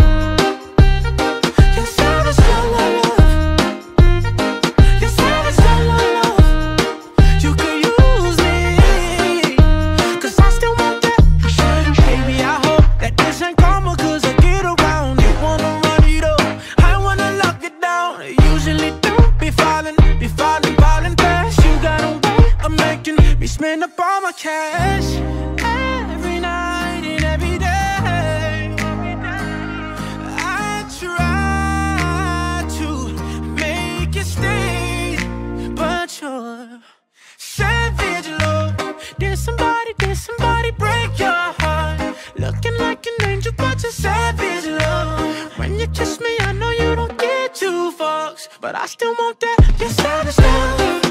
your savage love, love, love. Your savage love, love, love. You could use me, 'cause I still want that. Baby, I hope that this ain't karma, 'cause I get around. You wanna run it up, I wanna lock it down. Usually don't be falling, be falling, falling fast. You got a way of making me spend up all my cash. Every night and every day, I try to make you stay, but you're savage love. Did somebody, did somebody break your heart? Looking like an angel, but you're savage love. When you kiss me, I know you don't get two fucks, but I still want that. Your savage love.